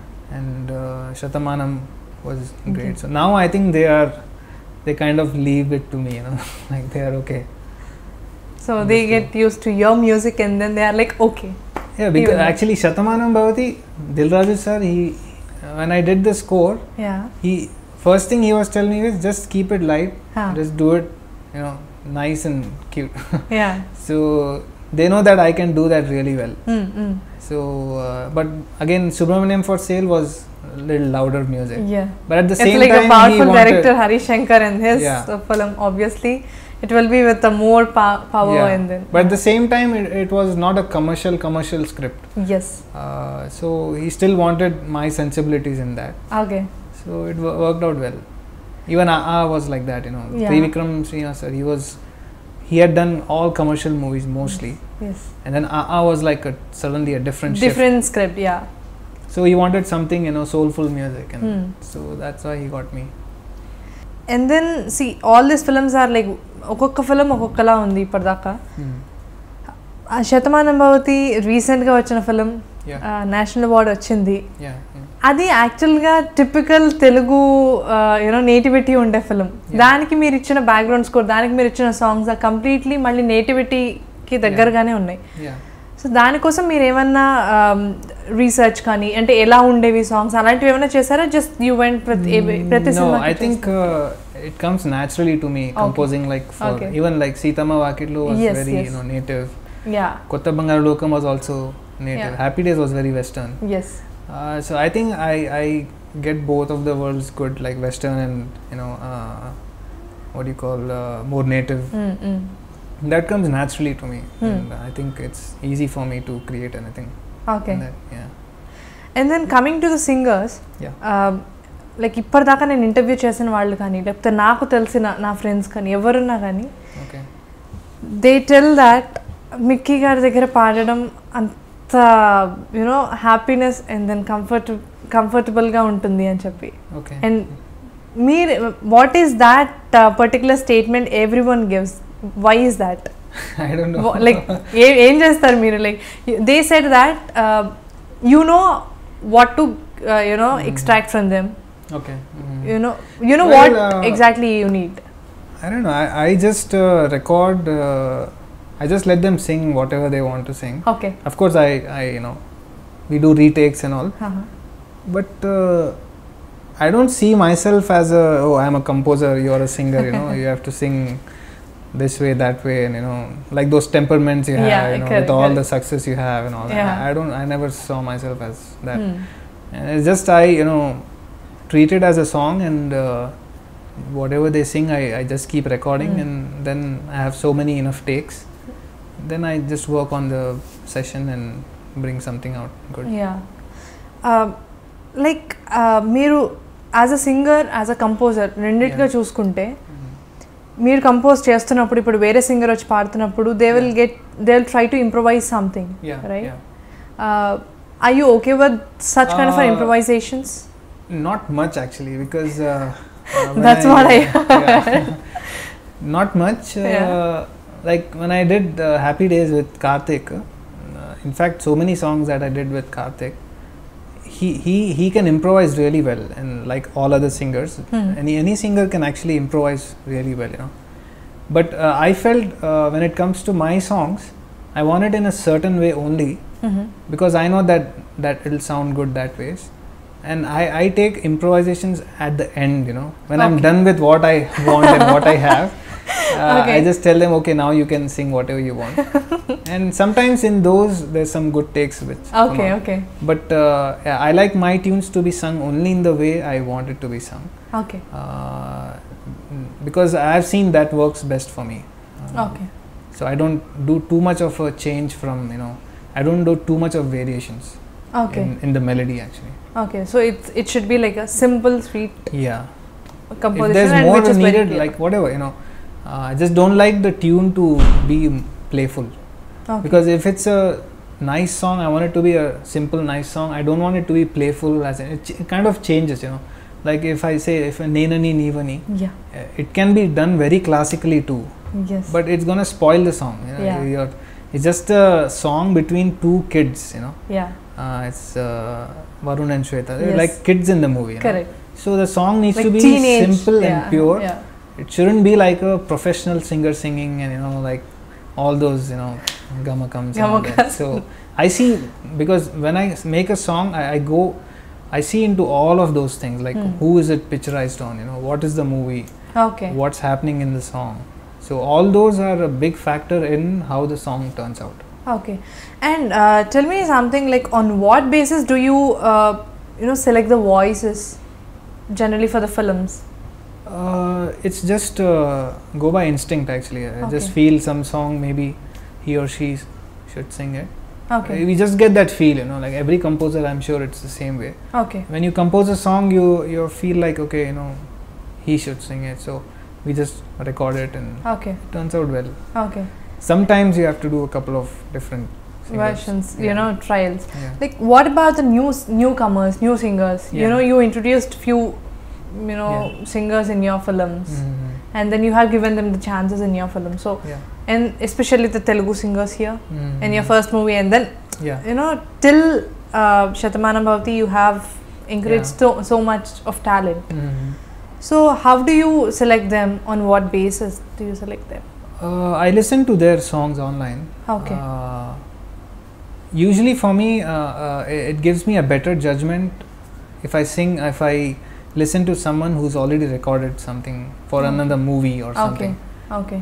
and uh, Shatamanam was great. Okay. So now I think they are, they kind of leave it to me, you know, like they are okay. So they get used to your music and then they are like okay. Yeah, because actually Shatamanam Bhavati, Dilraju sir, he when I did the score, yeah, he first thing he was telling me is just keep it light, huh. just do it, you know, nice and cute. Yeah. So they know that I can do that really well. Mm, mm. So, uh, but again, Subramaniam for Sale was a little louder music. Yeah. But at the it's same like time, a powerful he director, Harish Shankar, and his yeah. uh, film. Obviously, it will be with a more pa- power yeah. and then. But at the same time, it, it was not a commercial commercial script. Yes. Uh, so he still wanted my sensibilities in that. Okay. So it w- worked out well. Even A A was like that, you know. Yeah. Trivikram Srinivasan sir, he was, he had done all commercial movies mostly. Yes. And then A A was like a suddenly a different different shift. script, yeah. So he wanted something, you know, soulful music, and hmm. so that's why he got me. And then see, all these films are like ఒక్కొక్క film ఒక్కొక్కలా ఉంది ఇప్పటిదాకా. శతమానం భవతి రీసెంట్గా వచ్చిన film, national award వచ్చింది. అది యాక్చువల్గా typical Telugu you know nativity ఉండే ఫిల్మ్. దానికి మీరు ఇచ్చిన బ్యాక్గ్రౌండ్ స్కోర్, దానికి మీరు ఇచ్చిన సాంగ్స్ కంప్లీట్లీ మళ్ళీ నేటివిటీకి దగ్గరగానే ఉన్నాయి. సో దానికోసం మీరు ఏమన్నా రీసెర్చ్ కానీ అంటే ఎలా ఉండేవి సాంగ్స్ అలాంటివి ఏమైనా చేశారా? జస్ట్ యూ వెంట్ ప్రతి ప్రతి సినిమా? I think it comes naturally to me, composing okay. like for okay. even like Sitarama Vakitlu was yes, very yes. you know native. Yeah. Kotha Bangaru Lokam was also native. Yeah. Happy Days was very western. Yes. Uh, so I think I I get both of the worlds good, like western and you know uh, what do you call uh, more native. Mm-hmm. That comes naturally to me, mm. and I think it's easy for me to create anything. Okay. That, yeah. And then coming to the singers. Yeah. Uh, like ఇప్పటిదాకా నేను interview చేసిన వాళ్ళు కానీ లేకపోతే నాకు తెలిసిన నా friends కానీ ఎవరున్నా కానీ దే టెల్ దాట్ మిక్కీ గారి దగ్గర పాడడం అంత you know happiness and then comfort కంఫర్టబుల్గా ఉంటుంది అని చెప్పి. అండ్ మీరు what is that particular statement every one gives? Why is that? Like ఏం చేస్తారు మీరు? Like they said that you know what to you know extract from them. Okay. Mm. You know, you know well, what uh, exactly you need. I don't know. I, I just uh, record. Uh, I just let them sing whatever they want to sing. Okay. Of course, I, I you know, we do retakes and all. Uh-huh. But uh, I don't see myself as a oh I'm a composer. You're a singer. You know, you have to sing this way, that way, and you know, like those temperaments you have. Yeah, you know, correct, with all correct. the success you have and all yeah. that. I, I don't. I never saw myself as that. Hmm. And it's just I you know. treat it as a song, and uh, whatever they sing I, I just keep recording, mm. and then I have so many enough takes, then I just work on the session and bring something out good. Yeah. Uh, like uh, మీరు as a singer, as a composer రెండిటిగా చూసుకుంటే మీరు compose చేస్తున్నప్పుడు ఇప్పుడు వేరే singer వచ్చి పాడుతున్నప్పుడు they will get they will try to improvise something, right? Or you okay with such kind of improvisations? Not much actually, because uh, uh, that's I, what I yeah, not much. Uh, yeah. Like when I did uh, Happy Days with Karthik, uh, in fact so many songs that I did with Karthik, he he he can improvise really well, and like all other singers, hmm. any any singer can actually improvise really well, you know. But uh, I felt uh, when it comes to my songs, I want it in a certain way only, mm-hmm. because I know that that it'll sound good that way. And I, I take improvisations at the end, you know, when okay. I'm done with what I want and what I have, uh, okay. I just tell them, okay, now you can sing whatever you want. And sometimes in those there's some good takes which okay okay but uh, yeah, I like my tunes to be sung only in the way I want it to be sung. Okay. Uh, because I have seen that works best for me. Uh, okay. So I don't do too much of a change from, you know, I don't do too much of variations. Okay. In, in the melody actually. Okay, so it it should be like a simple, sweet. Yeah. Composition. If there's and more which is needed, very like whatever, you know, uh, I just don't like the tune to be playful. Okay. Because if it's a nice song, I want it to be a simple, nice song. I don't want it to be playful. As in, it, ch- it kind of changes, you know. Like if I say if a nenani nivani, yeah, uh, it can be done very classically too. Yes. But it's gonna spoil the song. You know? Yeah. You're, it's just a song between two kids, you know. Yeah. Uh, it's uh, Varun and Shweta. Yes. They're like kids in the movie. Correct. Know? So the song needs like to be teenage, simple yeah, and pure. Yeah. It shouldn't be like a professional singer singing and you know like all those you know gamakams. Gamakams. So I see, because when I make a song, I, I go, I see into all of those things, like hmm. who is it picturized on? You know, what is the movie? Okay. What's happening in the song? So all those are a big factor in how the song turns out. Okay. And uh, tell me something, like on what basis do you uh, you know select the voices generally for the films? Uh, it's just uh, go by instinct actually. I okay. just feel some song, maybe he or she should sing it. Okay. Uh, we just get that feel, you know, like every composer, I'm sure it's the same way. Okay. When you compose a song, you you feel like, okay, you know, he should sing it. So we just record it and okay. it turns out well. Okay. Sometimes you have to do a couple of different singers. versions, yeah. you know, trials. Yeah. Like what about the new newcomers, new singers? Yeah. You know, you introduced few, you know, yeah. singers in your films, mm-hmm. and then you have given them the chances in your film. So, yeah. and especially the Telugu singers here mm-hmm. in your first movie, and then yeah. you know till uh, Shatamanam Bhavati, you have encourage Yeah. so, so much of talent. Mm-hmm. So how do you select them? On what basis do you select them? Uh, I listen to their songs online. Okay. Uh, usually for me, uh, uh, it gives me a better judgment if I sing, if I listen to someone who's already recorded something for Okay. another movie or something. Okay. Okay.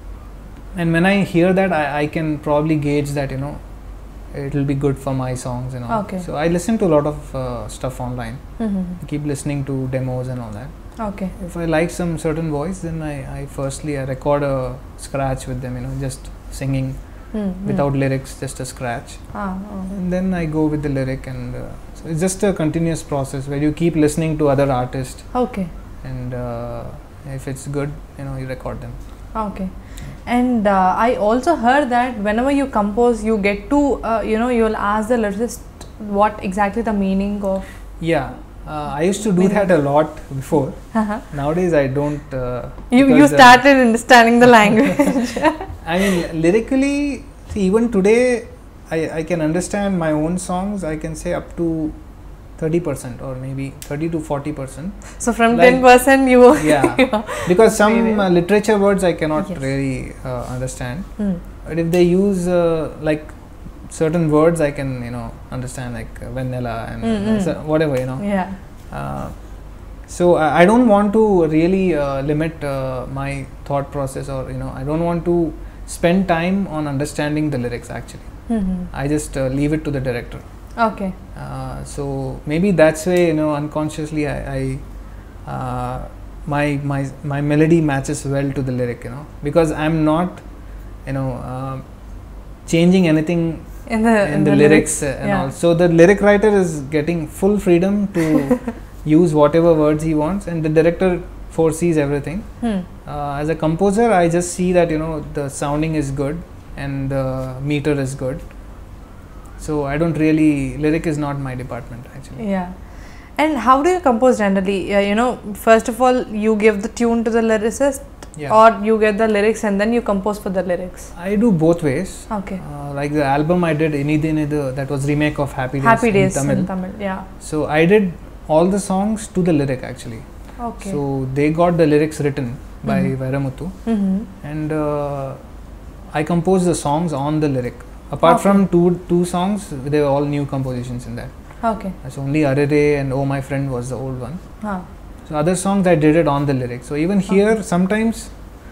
And when I hear that, I, I can probably gauge that, you know, it will be good for my songs and all. Okay. So I listen to a lot of uh, stuff online. Mm-hmm. I keep listening to demos and all that. Okay. If I like some certain voice, then I, I firstly I record a scratch with them, you know, just singing Mm-hmm. without lyrics, just a scratch. Ah, oh. And then I go with the lyric, and uh, so it's just a continuous process where you keep listening to other artists, Okay. and uh, if it's good, you know, you record them. Okay. And uh, I also heard that whenever you compose, you get to, uh, you know, you'll ask the lyricist what exactly the meaning of. Yeah, uh, I used to do that a lot before. Uh-huh. Nowadays I don't. Uh, You you because, uh, started understanding the language. I mean, lyrically, see, even today, I, I can understand my own songs. I can say up to thirty percent or maybe thirty to forty percent. So from Like- ten percent you. Yeah, you know. because some Really? uh, literature words I cannot Yes. really uh, understand. Mm. But if they use uh, like certain words, I can, you know, understand, like uh, vanilla and Mm, uh, mm. so whatever, you know. Yeah. Uh, so I, I don't want to really uh, limit uh, my thought process, or you know, I don't want to spend time on understanding the lyrics. Actually, Mm-hmm. I just uh, leave it to the director. Okay. Uh, so maybe that's way, you know, unconsciously I, I uh, my my my melody matches well to the lyric, you know, because I'm not, you know, uh, changing anything In the in the, lyrics, uh, and yeah. all. So the lyric writer is getting full freedom to use whatever words he wants, and the director foresees everything. Hmm. Uh, as a composer, I just see that, you know, the sounding is good and the meter is good. So I don't really, lyric is not my department actually. Yeah. And how do you compose generally? Uh, you know, first of all, you give the tune to the lyricist, Yeah. or you get the lyrics and then you compose for the lyrics. I do both ways. Okay. Uh, like the album I did, Inidinidu, that was remake of Happy Days, Happy Days in Tamil. in Tamil. Yeah. So I did all the songs to the lyric actually. Okay. So they got the lyrics written by Mhm. Vairamuthu, Mm-hmm. and uh, I composed the songs on the lyric. Apart Okay. from two two songs, they were all new compositions in that. Okay. That's only Arere and Oh My Friend was the old one. Huh. So other songs I did it on the lyric. So even here Okay. sometimes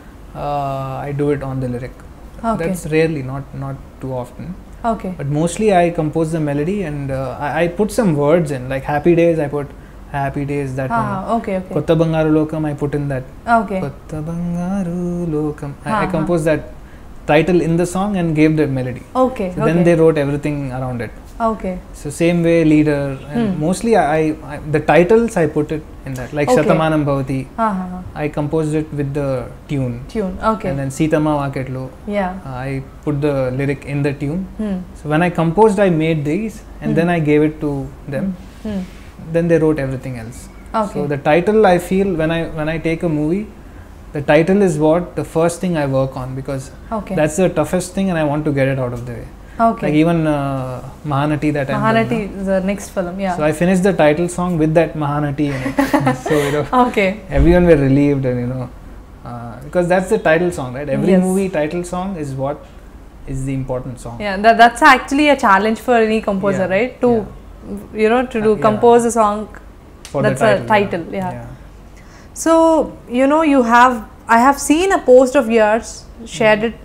uh, I do it on the lyric. Okay. That's rarely, not not too often. Okay. But mostly I compose the melody, and uh, I, I put some words in, like Happy Days. I put Happy Days, that one. Ah, okay. Okay. Kotha Bangaru Lokam, I put in that. Okay. Kotha Bangaru Lokam. I, I Ha, ha. composed that title in the song and gave the melody. Okay. So okay. then they wrote everything around it. Okay. So same way, leader, and Hmm. mostly I, I the titles I put it in that, like Okay. Shatamanam Bhavati. Ha ha ha. I composed it with the tune, Tune. Okay. and then Sitama Vaketlo, Yeah. uh, I put the lyric in the tune. Hmm. So when I composed, I made these, and Hmm. then I gave it to them. Hmm. Then they wrote everything else. Okay. So the title, I feel, when I when I take a movie, the title is what the first thing I work on, because Okay. that's the toughest thing, and I want to get it out of the way. Okay. Like even uh, Mahanati, that I'm doing Mahanati now. is the next film. Yeah. So I finished the title song with that Mahanati in it. So you know, Okay. everyone were relieved, and you know, uh, because that's the title song, right? Every Yes. movie title song is what is the important song. Yeah. That, that's actually a challenge for any composer, Yeah, right? To you know to do Uh, yeah. compose a song. For That's the a title. title, yeah. So you know you have I have seen a post of yours, shared it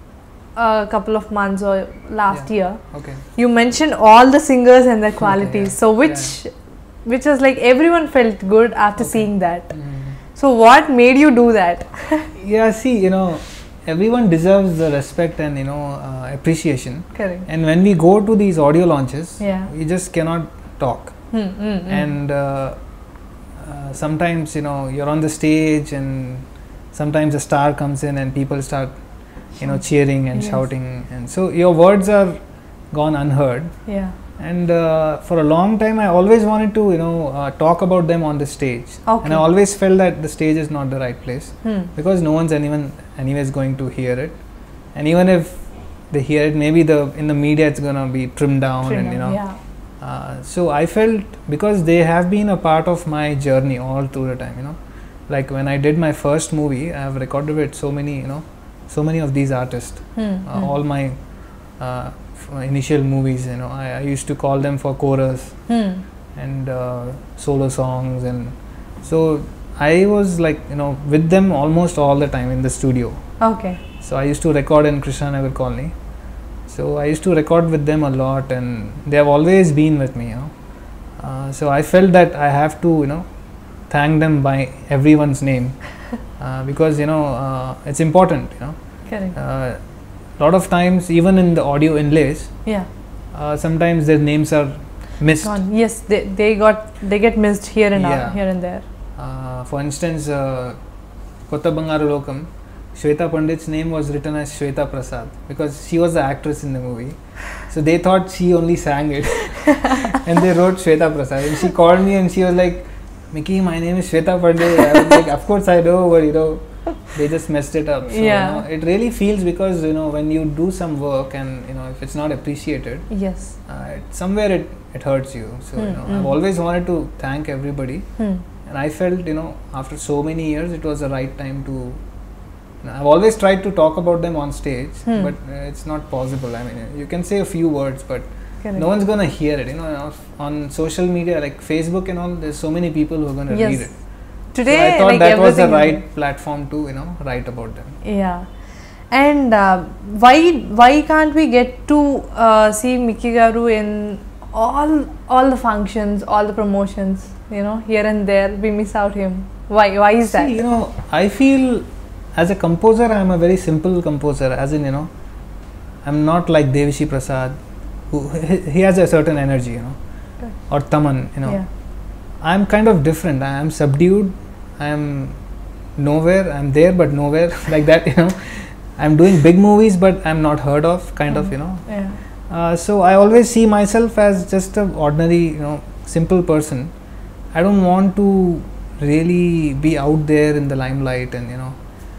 a couple of months or last Yeah. year. Okay. You mentioned all the singers and their qualities. yeah. So which which was like everyone felt good after Okay. seeing that. Mm. So what made you do that? Yeah, see, you know, everyone deserves the respect and, you know, uh, appreciation. Correct. And when we go to these audio launches, Yeah. we just cannot talk. Hmm, hmm, hmm. And uh, uh, sometimes, you know, you're on the stage, and sometimes a star comes in and people start, you know, cheering and Yes. shouting. And so your words are gone unheard. Yeah. And uh, for a long time, I always wanted to, you know, uh, talk about them on the stage. Okay. And I always felt that the stage is not the right place, Hmm. because no one's anyone anyways going to hear it. And even if they hear it, maybe the in the media it's gonna be trimmed down, Trim and you down, know, yeah. Uh, so I felt, because they have been a part of my journey all through the time, you know, like when I did my first movie, I have recorded with so many, you know, so many of these artists. Hmm. Uh, Hmm. all my uh, initial movies, you know, I, I used to call them for chorus Hmm. and uh, solo songs, and so I was like, you know, with them almost all the time in the studio. Okay. So I used to record in Krishnanagar Colony. So I used to record with them a lot, and they have always been with me, you know. Uh, so I felt that I have to, you know, thank them by everyone's name, uh, because, you know, uh, it's important, you know. Correct. Uh, lot of times, even in the audio inlays, Yeah. uh, sometimes their names are missed. Gone. Yes, they they got they get missed here and Yeah. out, here and there. Uh, for instance, uh, Kotha Bangaru Lokam, Shweta Pandit's name was written as Shweta Prasad because she was the actress in the movie. So they thought she only sang it, and they wrote Shweta Prasad. And she called me and she was like, "Mickey, my name is Shweta Pandit." I was like, "Of course I know, but you know, they just messed it up." So, Yeah. you know, it really feels, because you know, when you do some work and you know, if it's not appreciated, Yes. uh, it, somewhere it it hurts you. So Hmm, you know, hmm. I've always wanted to thank everybody. Hmm. And I felt, you know, after so many years, it was the right time to. You know, I've always tried to talk about them on stage, Hmm. but uh, it's not possible. I mean, you can say a few words, but Correct. no one's gonna hear it. You know, on social media like Facebook and all, there's so many people who are gonna Yes. read it. Today, So I thought like that was the everything- right platform to, you know, write about them. Yeah. And uh, why why can't we get to uh, see Mickey Garu in all all the functions, all the promotions? You know, here and there, we miss out him. Why? Why is that? See, you know, I feel as a composer, I am a very simple composer. As in, you know, I'm not like Devishi Prasad, who he, he has a certain energy, you know, Right. or Taman, you know. Yeah. I'm kind of different. I am subdued. I am nowhere. I'm there, but nowhere, like that, you know. I'm doing big movies, but I'm not heard of, kind of, you know. Yeah. Uh, so I always see myself as just an ordinary, you know, simple person. I don't want to really be out there in the limelight, and you know,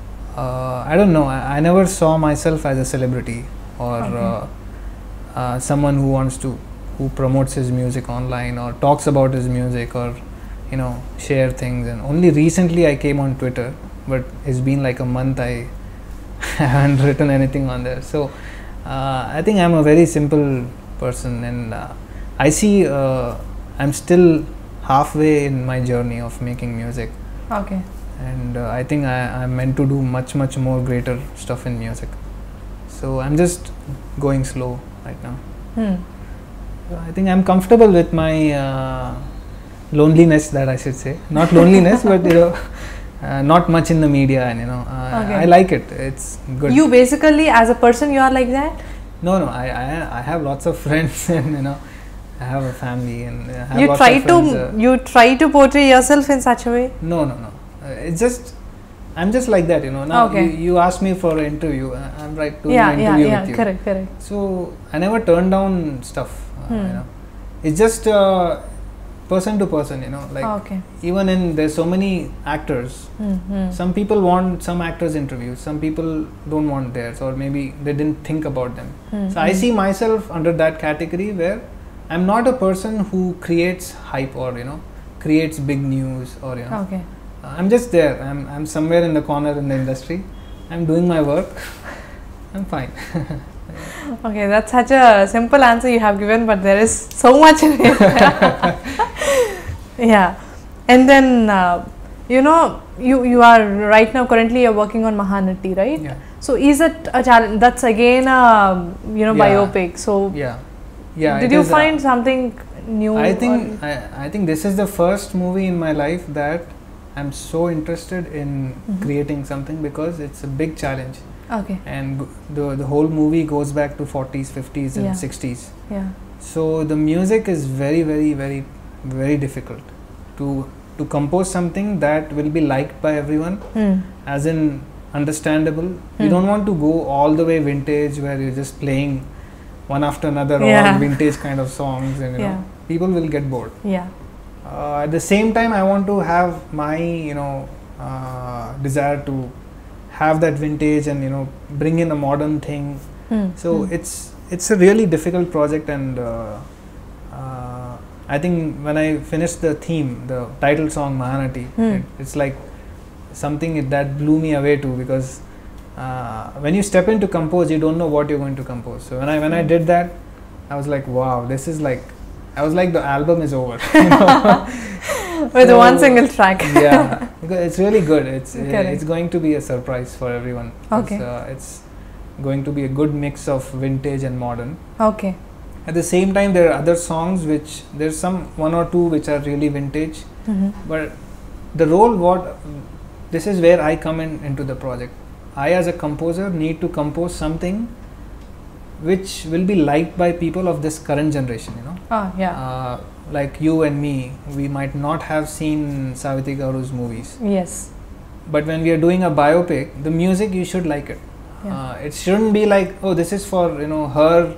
uh, I don't know. I, I never saw myself as a celebrity or Okay. uh, uh, someone who wants to, who promotes his music online or talks about his music or you know, share things. And only recently I came on Twitter, but it's been like a month. I haven't written anything on there. So uh, I think I'm a very simple person, and uh, I see uh, I'm still halfway in my journey of making music, Okay. and uh, I think I, I'm meant to do much much more greater stuff in music. So I'm just going slow right now. Hmm. So I think I'm comfortable with my uh, loneliness, that I should say. Not loneliness, but you know, uh, not much in the media, and you know, uh, Okay. I like it. It's good. You basically, as a person, you are like that? No, no. I, I, I have lots of friends, and you know, I have a family, and I have You lots try of to friends, uh, you try to portray yourself in such a way? No, no, no. Uh, it's just I'm just like that, you know. Now Okay. you, you asked me for an interview. Uh, I'm right doing Yeah, an yeah, interview yeah. with you. Correct, correct. So I never turn down stuff. Uh, Hmm. You know, it's just uh, person to person. You know, like Okay. even in there's so many actors. Hmm. Hmm. Some people want some actors interviews. Some people don't want theirs, or maybe they didn't think about them. Hmm. So I Hmm. see myself under that category where I'm not a person who creates hype or you know creates big news or you know. Okay. Uh, I'm just there. I'm I'm somewhere in the corner in the industry. I'm doing my work. I'm fine. Okay, that's such a simple answer you have given, but there is so much in it. Yeah. And then, uh, you know, you, you are right now, currently you're working on Mahanati, right? Yeah. So is it a challenge? That's again a, you know, Yeah. biopic. So Yeah. Yeah. did it you is, uh, find something new? I or- think I, I think this is the first movie in my life that I'm so interested in Mhm. creating something, because it's a big challenge, Okay. and g- the the whole movie goes back to forties, fifties, and Yeah. sixties. Yeah. So the music is very, very, very, very difficult to to compose something that will be liked by everyone, Hmm. as in understandable. You Hmm. don't want to go all the way vintage where you're just playing one after another Yeah. all vintage kind of songs, and you Yeah. know people will get bored. Yeah. Uh, at the same time, I want to have my you know uh, desire to have that vintage and you know bring in a modern thing. Hmm. So Hmm. it's it's a really difficult project, and uh, uh, I think when I finished the theme, the title song Mahanati, Hmm. it, it's like something it, that blew me away too, because uh, when you step into compose, you don't know what you're going to compose. So when I when I did that, I was like, wow, this is like, I was like, the album is over. You know? With So, one single track. Yeah, because it's really good. It's uh, Correct. it's going to be a surprise for everyone. Okay. It's, uh, it's going to be a good mix of vintage and modern. Okay. At the same time, there are other songs which there's some one or two which are really vintage. Mm-hmm. But the role, what this is where I come in into the project. I, as a composer, need to compose something which will be liked by people of this current generation. You know, Oh, yeah. uh, like you and me, we might not have seen Savitri Garu's movies, Yes. but when we are doing a biopic, the music, you should like it. Yeah. Uh, it shouldn't be like, oh, this is for, you know, her,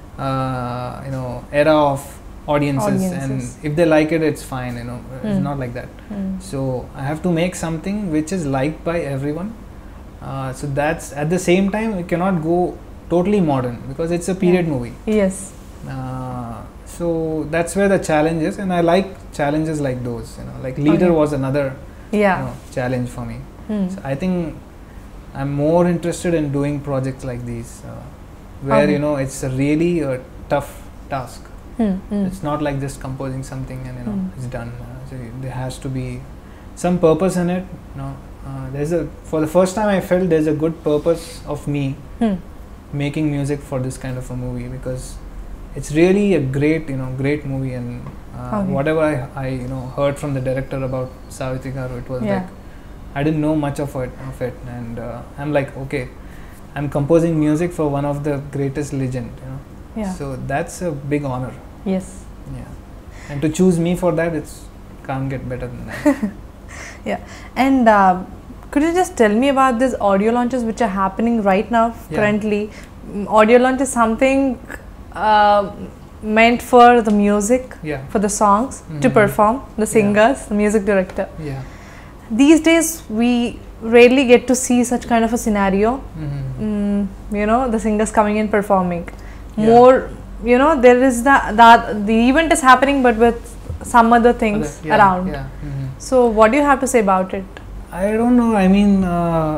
uh, you know, era of audiences, Audiences. and if they like it, it's fine. You know, it's Mm. not like that. Mm. So I have to make something which is liked by everyone. Uh, so that's, at the same time, we cannot go totally modern because it's a period Yeah. movie. Yes. Uh, so that's where the challenge is, and I like challenges like those. You know, like Leader Okay. was another Yeah. you know, challenge for me. Hmm. So I think I'm more interested in doing projects like these, uh, where Okay. you know it's a really a tough task. Hmm. Hmm. It's not like just composing something and you know Mm. it's done. Uh, so there has to be some purpose in it. You know, uh, there's a for the first time I felt there's a good purpose of me Hmm. making music for this kind of a movie, because it's really a great you know great movie, and uh, Okay. whatever I, I you know heard from the director about Savitri Garu, it was Yeah. like I didn't know much of it of it and uh, I'm like, okay, I'm composing music for one of the greatest legend, you know. Yeah. So that's a big honor. Yes. Yeah, and to choose me for that, it's can't get better than that. And uh, could you just tell me about these audio launches which are happening right now, Yeah. currently? Mm, Audio launch is something uh, meant for the music, Yeah, for the songs to Mhm. perform, the singers, the music director. yeah. These days, we rarely get to see such kind of a scenario. Mm-hmm. Mm, you know, the singers coming in performing. Yeah. More, you know, there is the that the event is happening, but with some other things Other- yeah, around. Yeah. Mm-hmm. So, what do you have to say about it? I don't know. I mean, uh,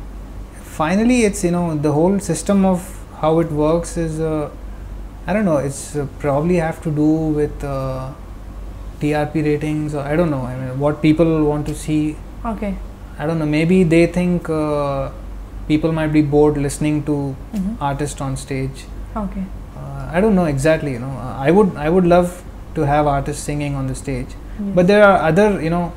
finally, it's you know the whole system of how it works is. Uh, I don't know. It's uh, probably have to do with uh, T R P ratings, or I don't know. I mean, what people want to see. Okay. I don't know. Maybe they think uh, people might be bored listening to Mhm. artists on stage. Okay. Uh, I don't know exactly. You know, uh, I would I would love to have artists singing on the stage, Yes. but there are other you know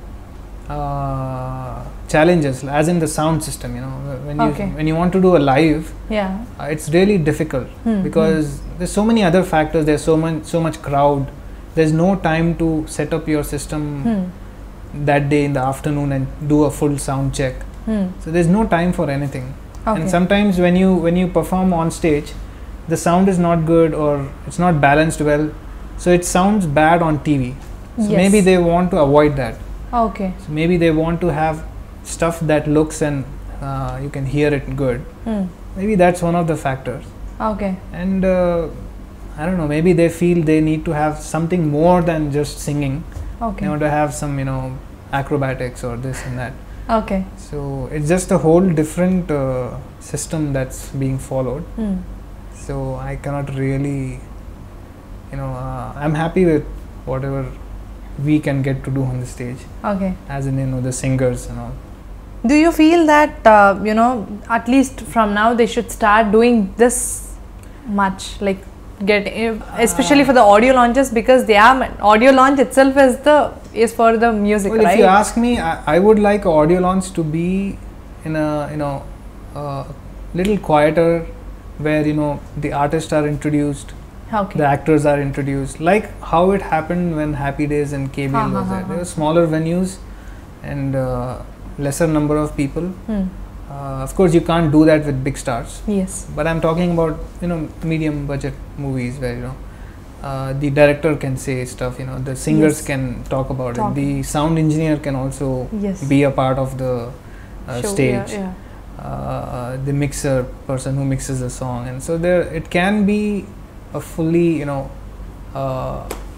uh, challenges, as in the sound system. You know, when you Okay. when you want to do a live, Yeah. uh, it's really difficult Hmm, because there's so many other factors. There's so much so much crowd. There's no time to set up your system Hmm. that day in the afternoon and do a full sound check. Hmm. So there's no time for anything. Okay. And sometimes when you when you perform on stage, the sound is not good or it's not balanced well, so it sounds bad on T V. So Yes. maybe they want to avoid that. Okay. So maybe they want to have stuff that looks and uh, you can hear it good. Hmm. Maybe that's one of the factors. Okay. And uh, I don't know, maybe they feel they need to have something more than just singing. They Okay. want to have some, you know, acrobatics or this and that. Okay. So it's just a whole different uh, system that's being followed. Hmm. So I cannot really, you know, uh, I'm happy with whatever we can get to do on the stage, Okay. as in, you know, the singers and all. Do you feel that uh, you know, at least from now they should start doing this much, like get eh, especially Uh, for the audio launches, because they are audio launch itself is the is for the music, Well, right? if you ask me, I, I would like audio launch to be in a, you know, uh, little quieter, where, you know, the artists are introduced, Okay. the actors are introduced, like how it happened when Happy Days and K B L Ha, ha, was ha, there. ha. There were smaller venues and uh, lesser number of people. Hmm. Uh, of course, you can't do that with big stars. Yes. But I'm talking about, you know, medium budget movies where, you know, uh, the director can say stuff, you know, the singers Yes. can talk about Talk. it. The sound engineer can also Yes. be a part of the uh, Show, stage. Yeah, Uh, the mixer person who mixes the song, and so there it can be a fully, you know, uh,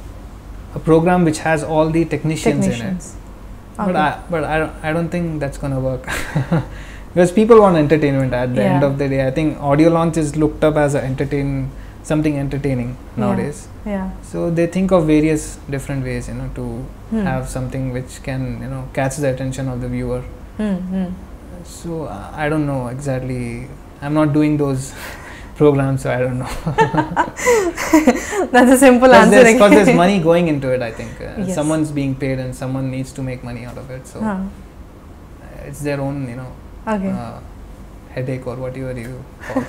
a program which has all the technicians, Technicians. in it. Okay. But I, but I don't, I don't think that's gonna work because people want entertainment at the Yeah. end of the day. I think audio launch is looked up as a entertain something entertaining nowadays. Yeah. So they think of various different ways, you know, to Hmm. have something which can, you know, catch the attention of the viewer. Hmm. Hmm. So uh, I don't know exactly. I'm not doing those programs, so I don't know. That's a simple Because answer. there's, 'cause there's money going into it, I think. Uh, Yes. Someone's being paid and someone needs to make money out of it. So Huh. it's their own, you know, Okay. uh, headache or whatever you call.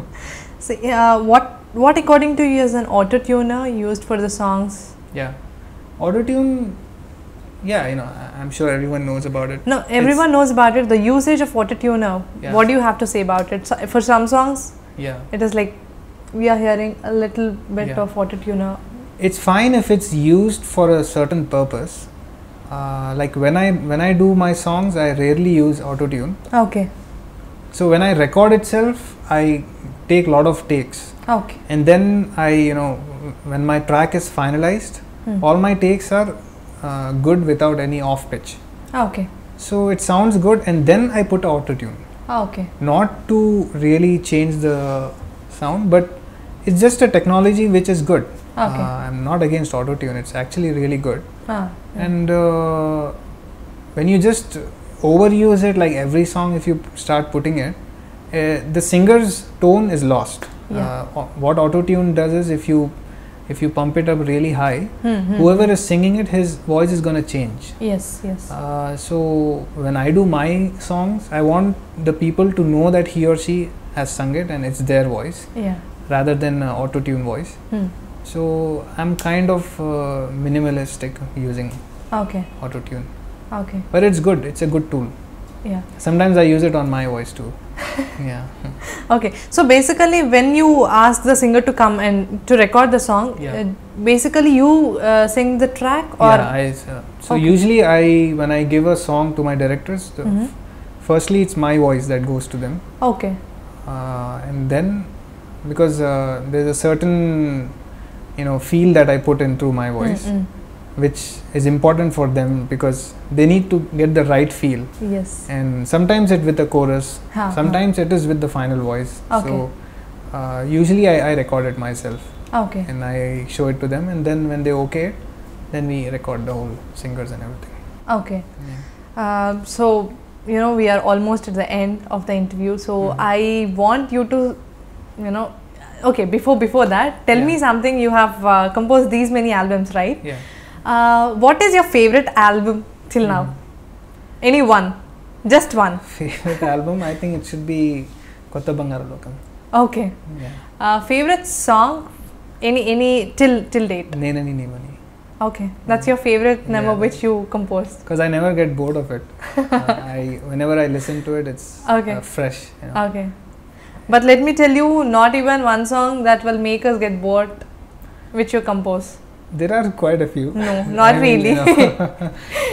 So, uh, what what according to you is an auto tuner used for the songs? Yeah. Autotune, yeah, you know, I- I'm sure everyone knows about it. No, everyone knows about it. The usage of auto tuner. Yeah. What do you have to say about it? So, for some songs, Yeah. it is like we are hearing a little bit Yeah. of auto tuner. It's fine if it's used for a certain purpose. Uh, like when I when I do my songs, I rarely use autotune. Okay. So when I record itself, I take lot of takes, Okay. and then I, you know, when my track is finalized, Hmm. all my takes are uh, good without any off pitch. Okay. So it sounds good, and then I put autotune, Okay. not to really change the sound, but it's just a technology which is good. Okay. Uh, I'm not against autotune; it's actually really good. Ah, yeah. And uh, when you just overuse it, like every song, if you start putting it, uh, the singer's tone is lost. Yeah. Uh, what autotune does is, if you if you pump it up really high, Hmm, hmm. whoever is singing it, his voice is gonna change. Yes. Yes. Uh, so when I do my songs, I want the people to know that he or she has sung it and it's their voice Yeah. rather than uh, autotune voice. Hmm. So I'm kind of uh, minimalistic using Okay. autotune. Okay. But it's good, it's a good tool. Yeah. Sometimes I use it on my voice too. Yeah. Okay. So basically, when you ask the singer to come and to record the song, Yeah. uh, basically you uh, sing the track, or yeah, I, uh, so Okay. usually I, when I give a song to my directors, the Mhm. f- firstly it's my voice that goes to them. Okay. Uh, and then, because uh, there's a certain, you know, feel that I put in through my voice, Mm, which is important for them because they need to get the right feel. mm. Yes. And sometimes it with the chorus, Ha, ha. sometimes it is with the final voice. Okay. So uh, usually I, I record it myself Okay. and I show it to them, and then when they okay it, then we record the whole singers and everything. Okay. Yeah. Um, so, you know, we are almost at the end of the interview. So, Mhm. I want you to, you know, okay, before before that, tell Yeah. me something. You have uh, composed these many albums, right? Yeah. Uh, what is your favorite album till now? Mhm. Any one? Just one. Favorite album, I think it should be Kotha Bangaru Lokam. Okay. Yeah. Uh, favorite song? Any any till till date? Nenani Nimani. Okay, that's your favorite number Yeah. which you composed. Because I never get bored of it. uh, I whenever I listen to it, it's Okay. uh, fresh. You know? Okay. But let me tell you, not even one song that will make us get bored, which you compose. There are quite a few. No, not I mean, really. you know,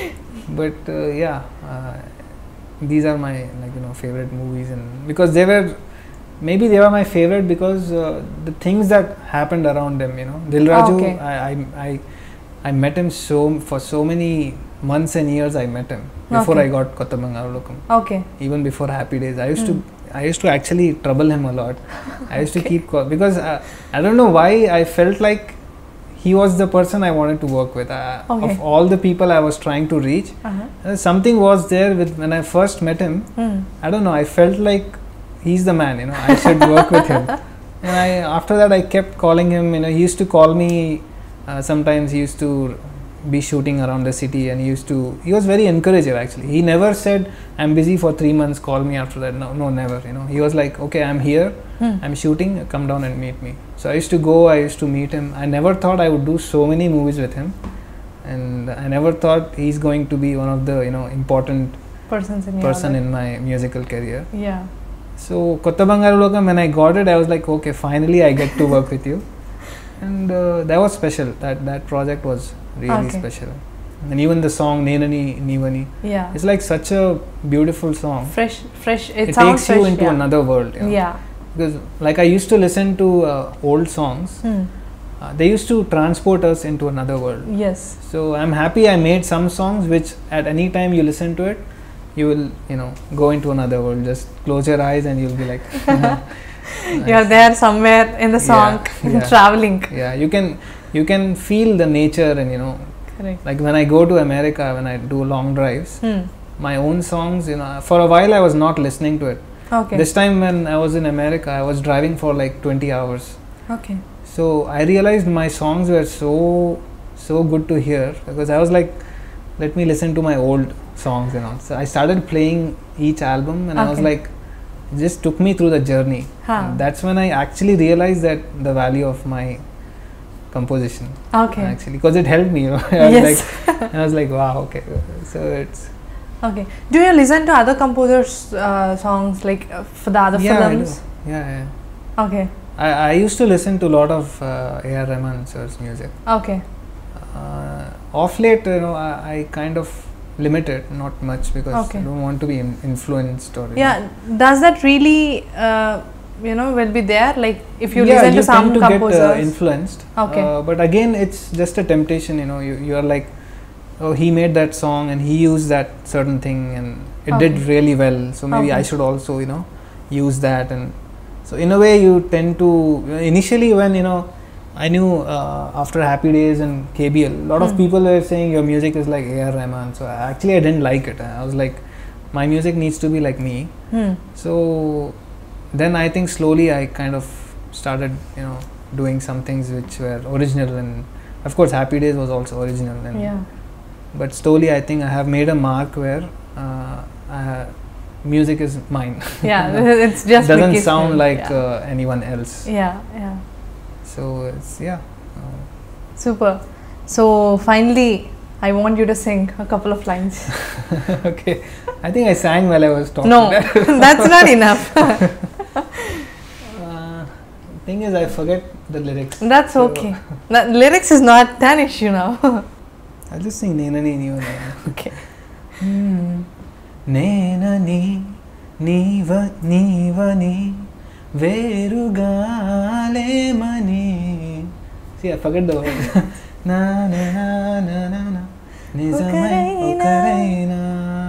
but uh, yeah, uh, these are my, like, you know, favorite movies, and because they were, maybe they were my favorite because uh, the things that happened around them. You know, Dil Raju, Okay. I, I I I met him so for so many months and years. I met him before Okay. I got Kotha Bangaru Lokam. Okay. Even before Happy Days, I used Hmm. to I used to actually trouble him a lot. I used to Okay. keep call, because uh, I don't know why I felt like he was the person I wanted to work with. Uh, Okay. Of all the people I was trying to reach, Uh-huh. uh, something was there with when I first met him. Hmm. I don't know. I felt like he's the man. You know, I should work with him. And I after that I kept calling him. You know, he used to call me. Uh, sometimes he used to be shooting around the city, and he used to. He was very encourageable. Actually, he never said, "I'm busy for three months. Call me after that." No, no, never. You know, he was like, "Okay, I'm here. Hmm. I'm shooting. Come down and meet me." So I used to go. I used to meet him. I never thought I would do so many movies with him, and I never thought he's going to be one of the, you know, important Persons in your person life. in my musical career. Yeah. So Kotha Bangaru Lokam, when I got it, I was like, okay, finally I get to work with you, and uh, that was special. That that project was really Okay. special, and even the song Nenani Nimani, Yeah. it's like such a beautiful song. Fresh, fresh. It, It sounds takes fresh. you into yeah. another world. You know? Yeah. Because like I used to listen to uh, old songs, Hmm. uh, they used to transport us into another world. Yes. So I'm happy I made some songs which at any time you listen to it, you will, you know, go into another world. Just close your eyes and you'll be like, nice. You're there somewhere in the song, yeah, yeah. traveling. Yeah, you can you can feel the nature, and you know, correct. Like when I go to America, when I do long drives, Hmm. my own songs, you know, for a while I was not listening to it. Okay. This time when I was in America, I was driving for like twenty hours. Okay. So I realized my songs were so so good to hear, because I was like, let me listen to my old songs, you know. So I started playing each album, and okay. I was like, it just took me through the journey. Huh. That's when I actually realized that the value of my composition. Okay. Actually, because it helped me. You know? I was yes. like, I was like, wow. Okay. So it's. Okay. Do you listen to other composers' uh, songs, like uh, for the other yeah, films? I do. Yeah, yeah. Okay. I, I used to listen to a lot of uh, A R Rahman sir's music. Okay. Uh, off late, you know, I, I kind of limited, not much, because okay. I don't want to be in influenced or. Yeah. Know. Does that really, uh, you know, will be there? Like if you yeah, listen you to some to composers. Get, uh, influenced. Okay. Uh, but again, it's just a temptation. You know, you you are like, oh, he made that song and he used that certain thing and it okay. did really well. So maybe okay. I should also, you know, use that. And so in a way, you tend to initially when you know. I knew uh, after Happy Days and K B L, a lot mm. of people were saying your music is like A R Rahman. So actually I didn't like it. I was like, my music needs to be like me. Mm. So then I think slowly I kind of started, you know, doing some things which were original, and of course Happy Days was also original. And yeah. But slowly I think I have made a mark where uh, I, music is mine. Yeah, it's just it doesn't Mickey's sound name. like yeah. uh, anyone else. Yeah, yeah. So it's yeah. Uh, Super. So finally, I want you to sing a couple of lines. Okay. I think I sang while I was talking. No, that's not enough. uh, thing is, I forget the lyrics. That's so okay. That lyrics is not an issue now. I'll just sing Nenani Niva. Okay. Nenani Niva Nivani Verugale Mani. See, I forget the words. Na na na na na na. Nizamai Okareina.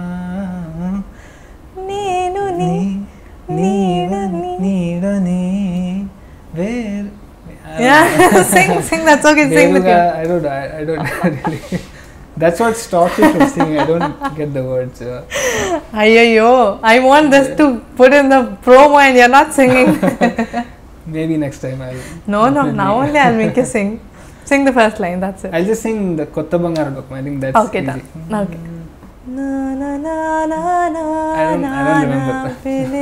Nenu ni Niva Nivani Ver. Yeah, sing, sing. That's okay. Sing with you. I don't. I, I don't really. That's what stops you from singing. I don't get the words. Uh. Ayyo, I want this yeah. to put in the promo and you're not singing. Maybe next time I'll. No, no. Now only I'll make you sing. Sing the first line. That's it. I'll just sing the Kotha Bangaru. I think that's okay. easy. Done. Okay. Na na na na na. I don't. I don't remember.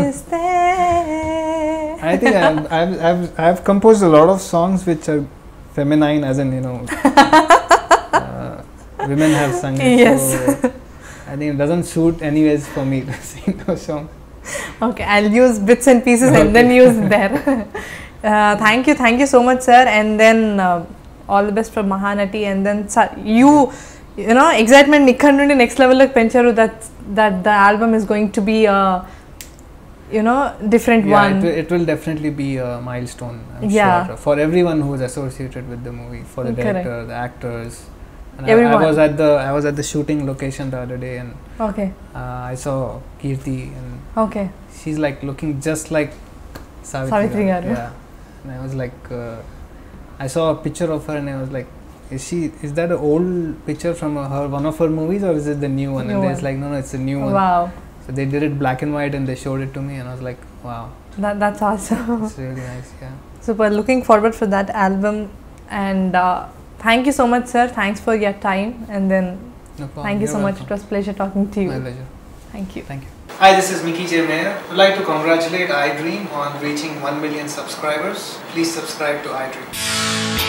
I think I've, I've I've I've composed a lot of songs which are feminine, as in you know. uh, women have sung it. Yes. So I think it doesn't suit anyways for me to sing those songs. Okay, I'll use bits and pieces okay. and then use there. uh, thank you, thank you so much, sir. And then uh, all the best for Mahanati. And then you, you know, excitement nikkannundi next level like pencharu that that the album is going to be a, you know, different yeah, one. It will, it will definitely be a milestone. I'm yeah. sure, for everyone who is associated with the movie, for the Correct. director, the actors. And I, Everyone. I was at the I was at the shooting location the other day, and okay. uh, I saw Kirti, and okay. she's like looking just like Savitri. Savitri Garu. Yeah, and I was like, uh, I saw a picture of her, and I was like, is she? Is that an old picture from uh, her one of her movies, or is it the new one? New and one. it's like, no, no, it's a new one. Wow. So they did it black and white, and they showed it to me, and I was like, wow. That that's awesome. It's really nice. Yeah. Super. Looking forward for that album, and. Uh, Thank you so much, sir. Thanks for your time. And then, no problem. thank you You're so welcome. much. It was a pleasure talking to you. My pleasure. Thank you. Thank you. Hi, this is Mickey J Meyer. I'd like to congratulate iDream on reaching one million subscribers. Please subscribe to iDream.